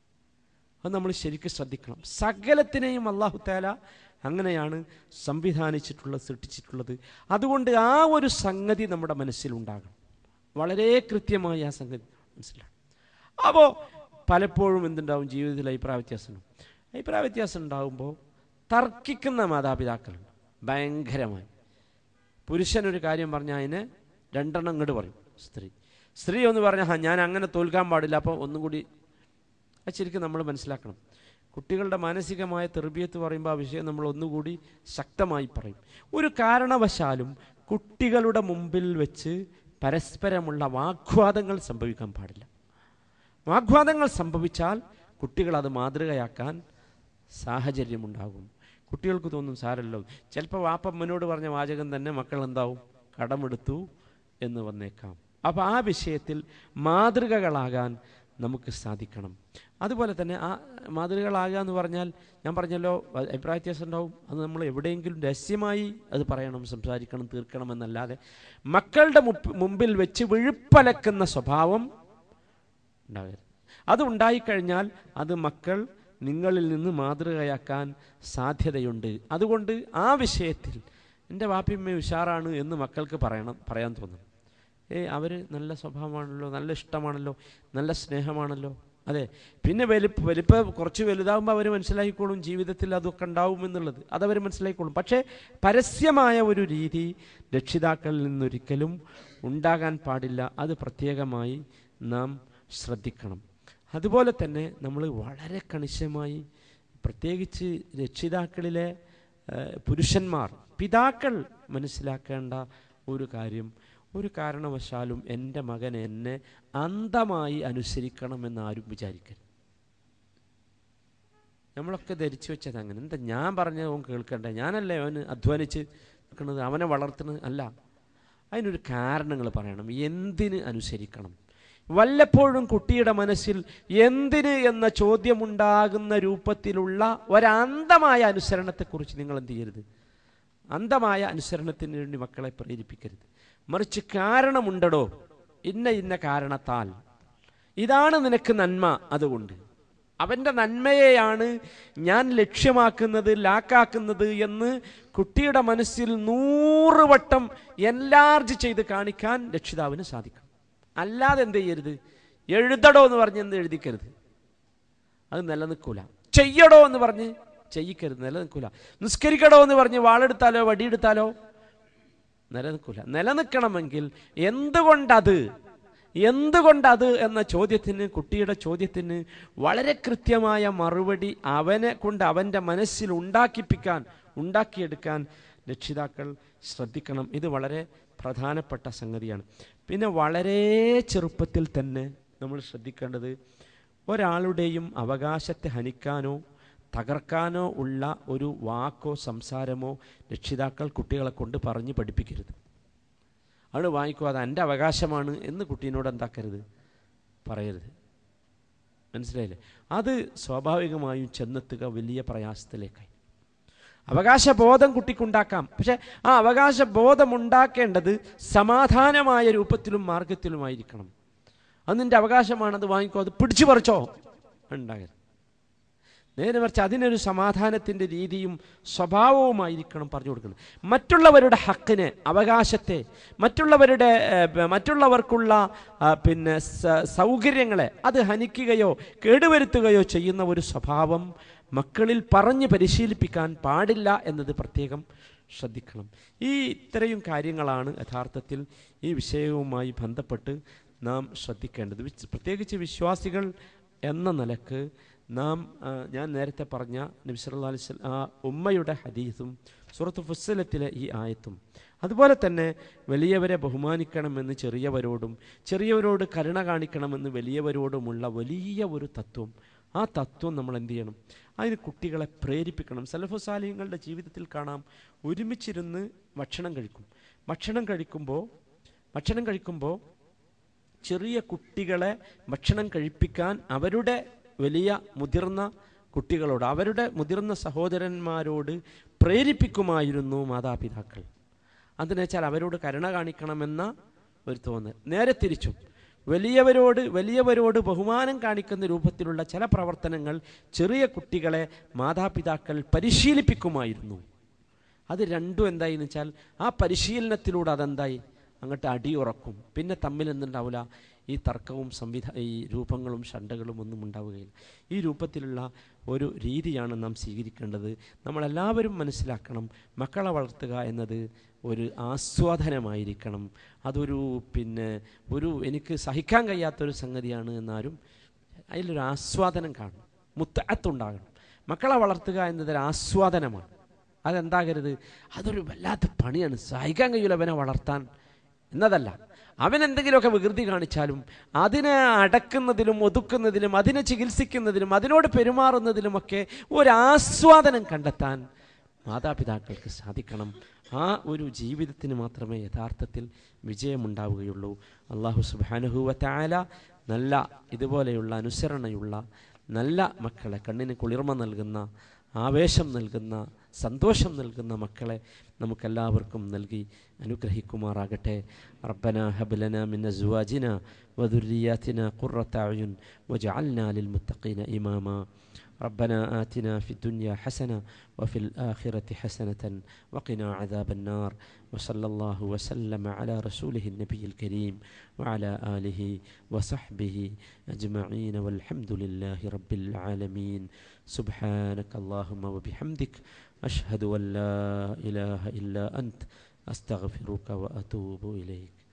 അത് നമ്മൾ ശരിക്കും ശ്രദ്ധിക്കണം. സകലത്തിനെയും അള്ളാഹു തആല അങ്ങനെയാണ് സംവിധാനിച്ചിട്ടുള്ളത്, സൃഷ്ടിച്ചിട്ടുള്ളത്. അതുകൊണ്ട് ആ ഒരു സംഗതി നമ്മുടെ മനസ്സിലുണ്ടാകണം. വളരെ കൃത്യമായി ആ സംഗതി മനസ്സിലാക്കണം. അപ്പോൾ പലപ്പോഴും എന്തുണ്ടാവും? ജീവിതത്തിൽ അഭിപ്രായ വ്യത്യാസം അഭിപ്രായ വ്യത്യാസം ഉണ്ടാകുമ്പോൾ തർക്കിക്കുന്ന മാതാപിതാക്കളുണ്ട് ഭയങ്കരമായി. പുരുഷനൊരു കാര്യം പറഞ്ഞാൽ അതിന് രണ്ടെണ്ണം ഇങ്ങോട്ട് പറയും സ്ത്രീ. സ്ത്രീ ഒന്ന് പറഞ്ഞാൽ ഹാ ഞാൻ അങ്ങനെ തോൽക്കാൻ പാടില്ല, അപ്പോൾ ഒന്നും കൂടി. അത് ശരിക്കും നമ്മൾ മനസ്സിലാക്കണം. കുട്ടികളുടെ മാനസികമായ തെർബിയത്ത് പറയുമ്പോൾ ആ വിഷയം നമ്മൾ ഒന്നുകൂടി ശക്തമായി പറയും. ഒരു കാരണവശാലും കുട്ടികളുടെ മുമ്പിൽ വെച്ച് പരസ്പരമുള്ള വാഗ്വാദങ്ങൾ സംഭവിക്കാൻ പാടില്ല. വാഗ്വാദങ്ങൾ സംഭവിച്ചാൽ കുട്ടികളത് മാതൃകയാക്കാൻ സാഹചര്യമുണ്ടാകും. കുട്ടികൾക്ക് തോന്നും സാരല്ലോ, ചിലപ്പോൾ വാപ്പമ്മനോട് പറഞ്ഞ വാചകം തന്നെ മക്കൾ എന്താവും കടമെടുത്തു എന്ന് വന്നേക്കാം. അപ്പോൾ ആ വിഷയത്തിൽ മാതൃകകളാകാൻ നമുക്ക് സാധിക്കണം. അതുപോലെ തന്നെ ആ മാതൃകകളാകുക എന്ന് പറഞ്ഞാൽ ഞാൻ പറഞ്ഞല്ലോ അഭിപ്രായ വ്യത്യാസം ഉണ്ടാവും. അത് നമ്മൾ എവിടെയെങ്കിലും രഹസ്യമായി അത് പറയണം, സംസാരിക്കണം, തീർക്കണം എന്നല്ലാതെ മക്കളുടെ മുമ്പിൽ വെച്ച് വിഴുപ്പലക്കുന്ന സ്വഭാവം ഉണ്ടാകരുത്. അത് ഉണ്ടായിക്കഴിഞ്ഞാൽ അത് മക്കൾ നിങ്ങളിൽ നിന്ന് മാതൃകയാക്കാൻ സാധ്യതയുണ്ട്. അതുകൊണ്ട് ആ വിഷയത്തിൽ എൻ്റെ വാപ്പിയമ്മ ഉഷാറാണ് എന്ന് മക്കൾക്ക് പറയണം, പറയാൻ തോന്നും. ഏ അവർ നല്ല സ്വഭാവമാണല്ലോ, നല്ല ഇഷ്ടമാണല്ലോ, നല്ല സ്നേഹമാണല്ലോ. അതെ, പിന്നെ വലിപ്പ വലിപ്പ കുറച്ച് വലുതാകുമ്പോൾ അവർ മനസ്സിലാക്കിക്കോളും ജീവിതത്തിൽ അതൊക്കെ ഉണ്ടാവും എന്നുള്ളത്, അതവർ മനസ്സിലാക്കിക്കോളും. പക്ഷേ പരസ്യമായ ഒരു രീതി രക്ഷിതാക്കളിൽ നിന്നൊരിക്കലും ഉണ്ടാകാൻ പാടില്ല. അത് പ്രത്യേകമായി നാം ശ്രദ്ധിക്കണം. അതുപോലെ തന്നെ നമ്മൾ വളരെ കണിശമായി, പ്രത്യേകിച്ച് രക്ഷിതാക്കളിലെ പുരുഷന്മാർ, പിതാക്കൾ മനസ്സിലാക്കേണ്ട ഒരു കാര്യം, ഒരു കാരണവശാലും എൻ്റെ മകൻ എന്നെ അന്ധമായി അനുസരിക്കണമെന്ന് ആരും വിചാരിക്കരുത്. നമ്മളൊക്കെ ധരിച്ചു വെച്ചത് അങ്ങനെ, എന്താ ഞാൻ പറഞ്ഞത് അവൻ കേൾക്കണ്ടേ, ഞാനല്ലേ അവന് അധ്വാനിച്ച് നിൽക്കുന്നത്, അവനെ വളർത്തുന്നത് അല്ല. അതിനൊരു കാരണങ്ങൾ പറയണം. എന്തിന് അനുസരിക്കണം? വല്ലപ്പോഴും കുട്ടിയുടെ മനസ്സിൽ എന്തിന് എന്ന ചോദ്യമുണ്ടാകുന്ന രൂപത്തിലുള്ള ഒരന്ധമായ അനുസരണത്തെക്കുറിച്ച് നിങ്ങൾ എന്ത് ചെയ്യരുത്, അന്ധമായ അനുസരണത്തിന് വേണ്ടി മക്കളെ പ്രേരിപ്പിക്കരുത്. മറിച്ച് കാരണമുണ്ടടോ, ഇന്ന ഇന്ന കാരണത്താൽ ഇതാണ് നിനക്ക് നന്മ, അതുകൊണ്ട് അവൻ്റെ നന്മയെയാണ് ഞാൻ ലക്ഷ്യമാക്കുന്നത്, ലാക്കാക്കുന്നത് എന്ന് കുട്ടിയുടെ മനസ്സിൽ നൂറ് വട്ടം എൻലാർജ് ചെയ്ത് കാണിക്കാൻ രക്ഷിതാവിന് സാധിക്കും. അല്ലാതെ എന്ത് ചെയ്യരുത്, എഴുതടോ എന്ന് പറഞ്ഞ് എന്ത് എഴുതിക്കരുത്, അത് നിലനിൽക്കൂല. ചെയ്യടോ എന്ന് പറഞ്ഞ് ചെയ്യിക്കരുത്, നിലനിൽക്കൂല. നിസ്കരിക്കടോ എന്ന് പറഞ്ഞ് വാളെടുത്താലോ വടിയെടുത്താലോ നിലനിൽക്കൂല. നിലനിൽക്കണമെങ്കിൽ എന്തുകൊണ്ടത് എന്തുകൊണ്ടത് എന്ന ചോദ്യത്തിന്, കുട്ടിയുടെ ചോദ്യത്തിന് വളരെ കൃത്യമായ മറുപടി അവനെ കൊണ്ട് അവൻ്റെ മനസ്സിൽ ഉണ്ടാക്കിപ്പിക്കാൻ ഉണ്ടാക്കിയെടുക്കാൻ രക്ഷിതാക്കൾ ശ്രദ്ധിക്കണം. ഇത് വളരെ പ്രധാനപ്പെട്ട സംഗതിയാണ്. പിന്നെ വളരെ ചെറുപ്പത്തിൽ തന്നെ നമ്മൾ ശ്രദ്ധിക്കേണ്ടത്, ഒരാളുടെയും അവകാശത്തെ ഹനിക്കാനോ തകർക്കാനോ ഉള്ള ഒരു വാക്കോ സംസാരമോ രക്ഷിതാക്കൾ കുട്ടികളെ കൊണ്ട് പറഞ്ഞ് പഠിപ്പിക്കരുത്. അത് വാങ്ങിക്കോ, അത് എൻ്റെ അവകാശമാണ് എന്ന് കുട്ടീനോട് എന്താക്കരുത്, പറയരുത്. മനസ്സിലായില്ലേ? അത് സ്വാഭാവികമായും ചെന്നെത്തുക വലിയ പ്രയാസത്തിലേക്കായി. അവകാശബോധം കുട്ടിക്കുണ്ടാക്കാം, പക്ഷെ ആ അവകാശബോധം ഉണ്ടാക്കേണ്ടത് സമാധാനമായ രൂപത്തിലും മാർഗത്തിലുമായിരിക്കണം. അത് നിൻ്റെ അവകാശമാണ്, അത് വാങ്ങിക്കോ, അത് പിടിച്ചു പറിച്ചോ ഉണ്ടാകരുത്. നേരെ മറിച്ച് അതിനൊരു സമാധാനത്തിൻ്റെ രീതിയും സ്വഭാവവുമായിരിക്കണം പറഞ്ഞു കൊടുക്കുന്നത്. മറ്റുള്ളവരുടെ ഹക്കിനെ, അവകാശത്തെ, മറ്റുള്ളവരുടെ മറ്റുള്ളവർക്കുള്ള പിന്നെ സൗകര്യങ്ങളെ അത് ഹനിക്കുകയോ കേടുവരുത്തുകയോ ചെയ്യുന്ന ഒരു സ്വഭാവം മക്കളിൽ പറഞ്ഞ് പരിശീലിപ്പിക്കാൻ പാടില്ല എന്നത് പ്രത്യേകം ശ്രദ്ധിക്കണം. ഈ ഇത്രയും കാര്യങ്ങളാണ് യഥാർത്ഥത്തിൽ ഈ വിഷയവുമായി ബന്ധപ്പെട്ട് നാം ശ്രദ്ധിക്കേണ്ടത്. പ്രത്യേകിച്ച് വിശ്വാസികൾ എന്ന നിലക്ക് നാം ഞാൻ നേരത്തെ പറഞ്ഞ നബി സല്ലല്ലാഹു അലൈഹി വസല്ലം ആ ഉമ്മയുടെ ഹദീസും സൂറത്ത് ഫുസ്സിലത്തിലെ ഈ ആയത്തും, അതുപോലെ തന്നെ വലിയവരെ ബഹുമാനിക്കണമെന്ന് ചെറിയവരോടും ചെറിയവരോട് കരുണ കാണിക്കണമെന്ന് വലിയവരോടുമുള്ള വലിയ ഒരു തത്വം, ആ തത്വം നമ്മൾ എന്ത് ചെയ്യണം? അതിന് കുട്ടികളെ പ്രേരിപ്പിക്കണം. സലഫു സാലിഹ്യങ്ങളുടെ ജീവിതത്തിൽ കാണാം, ഒരുമിച്ചിരുന്ന് ഭക്ഷണം കഴിക്കും. ഭക്ഷണം കഴിക്കുമ്പോൾ ഭക്ഷണം കഴിക്കുമ്പോൾ ചെറിയ കുട്ടികളെ ഭക്ഷണം കഴിപ്പിക്കാൻ അവരുടെ വലിയ മുതിർന്ന കുട്ടികളോട്, അവരുടെ മുതിർന്ന സഹോദരന്മാരോട് പ്രേരിപ്പിക്കുമായിരുന്നു മാതാപിതാക്കൾ. അതിനെച്ചാൽ അവരോട് കരുണ കാണിക്കണമെന്ന ഒരു തോന്നൽ. നേരെ തിരിച്ചും വലിയവരോട് വലിയവരോട് ബഹുമാനം കാണിക്കുന്ന രൂപത്തിലുള്ള ചില പ്രവർത്തനങ്ങൾ ചെറിയ കുട്ടികളെ മാതാപിതാക്കൾ പരിശീലിപ്പിക്കുമായിരുന്നു. അത് രണ്ടും എന്തായി എന്ന് വെച്ചാൽ ആ പരിശീലനത്തിലൂടെ അതെന്തായി അങ്ങോട്ട് അടിയുറക്കും. പിന്നെ തമ്മിൽ എന്തുണ്ടാവില്ല, ഈ തർക്കവും സംവിധാ ഈ രൂപങ്ങളും ഷണ്ടകളും ഒന്നും ഉണ്ടാവുകയില്ല. ഈ രൂപത്തിലുള്ള ഒരു രീതിയാണ് നാം സ്വീകരിക്കേണ്ടത്. നമ്മളെല്ലാവരും മനസ്സിലാക്കണം, മക്കളെ വളർത്തുക എന്നത് ഒരു ആസ്വാദനമായിരിക്കണം. അതൊരു പിന്നെ ഒരു എനിക്ക് സഹിക്കാൻ കഴിയാത്തൊരു സംഗതിയാണ് എന്നാരും അതിലൊരു ആസ്വാദനം കാണണം, മുത്തഅത്തുണ്ടാകണം. മക്കളെ വളർത്തുക എന്നതൊരു ആസ്വാദനമാണ്. അതെന്താകരുത്, അതൊരു വല്ലാത്ത പണിയാണ്, സഹിക്കാൻ കഴിയില്ല അവനെ വളർത്താൻ എന്നതല്ല. അവൻ എന്തെങ്കിലുമൊക്കെ വികൃതി കാണിച്ചാലും അതിനെ അടക്കുന്നതിലും ഒതുക്കുന്നതിലും അതിനെ ചികിത്സിക്കുന്നതിലും അതിനോട് പെരുമാറുന്നതിലുമൊക്കെ ഒരാസ്വാദനം കണ്ടെത്താൻ മാതാപിതാക്കൾക്ക് സാധിക്കണം. ആ ഒരു ജീവിതത്തിന് മാത്രമേ യഥാർത്ഥത്തിൽ വിജയമുണ്ടാവുകയുള്ളൂ. അല്ലാഹു സുബ്ഹാനഹു വ തആല നല്ല ഇതുപോലെയുള്ള അനുസരണയുള്ള നല്ല മക്കളെ, കണ്ണിന് കുളിർമ നൽകുന്ന, ആവേശം നൽകുന്ന, സന്തോഷം നൽകുന്ന മക്കളെ നമുക്കെല്ലാവർക്കും നൽകി അനുഗ്രഹിക്കുമാറാകട്ടെ. റബ്ബനാ ഹബ് ലനാ മിൻ അസ്വാജിനാ വദുർരിയാതിനാ ഖുർറത അയുൻ വജഅൽനാ ലിൽമുത്തഖീന ഇമാമാ. ربنا آتنا في الدنيا حسنة وفي الآخرة حسنة وقنا عذاب النار. وصلى الله وسلم على رسوله النبي الكريم وعلى آله وصحبه أجمعين والحمد لله رب العالمين. سبحانك اللهم وبحمدك أشهد أن لا إله إلا أنت أستغفرك وأتوب إليك.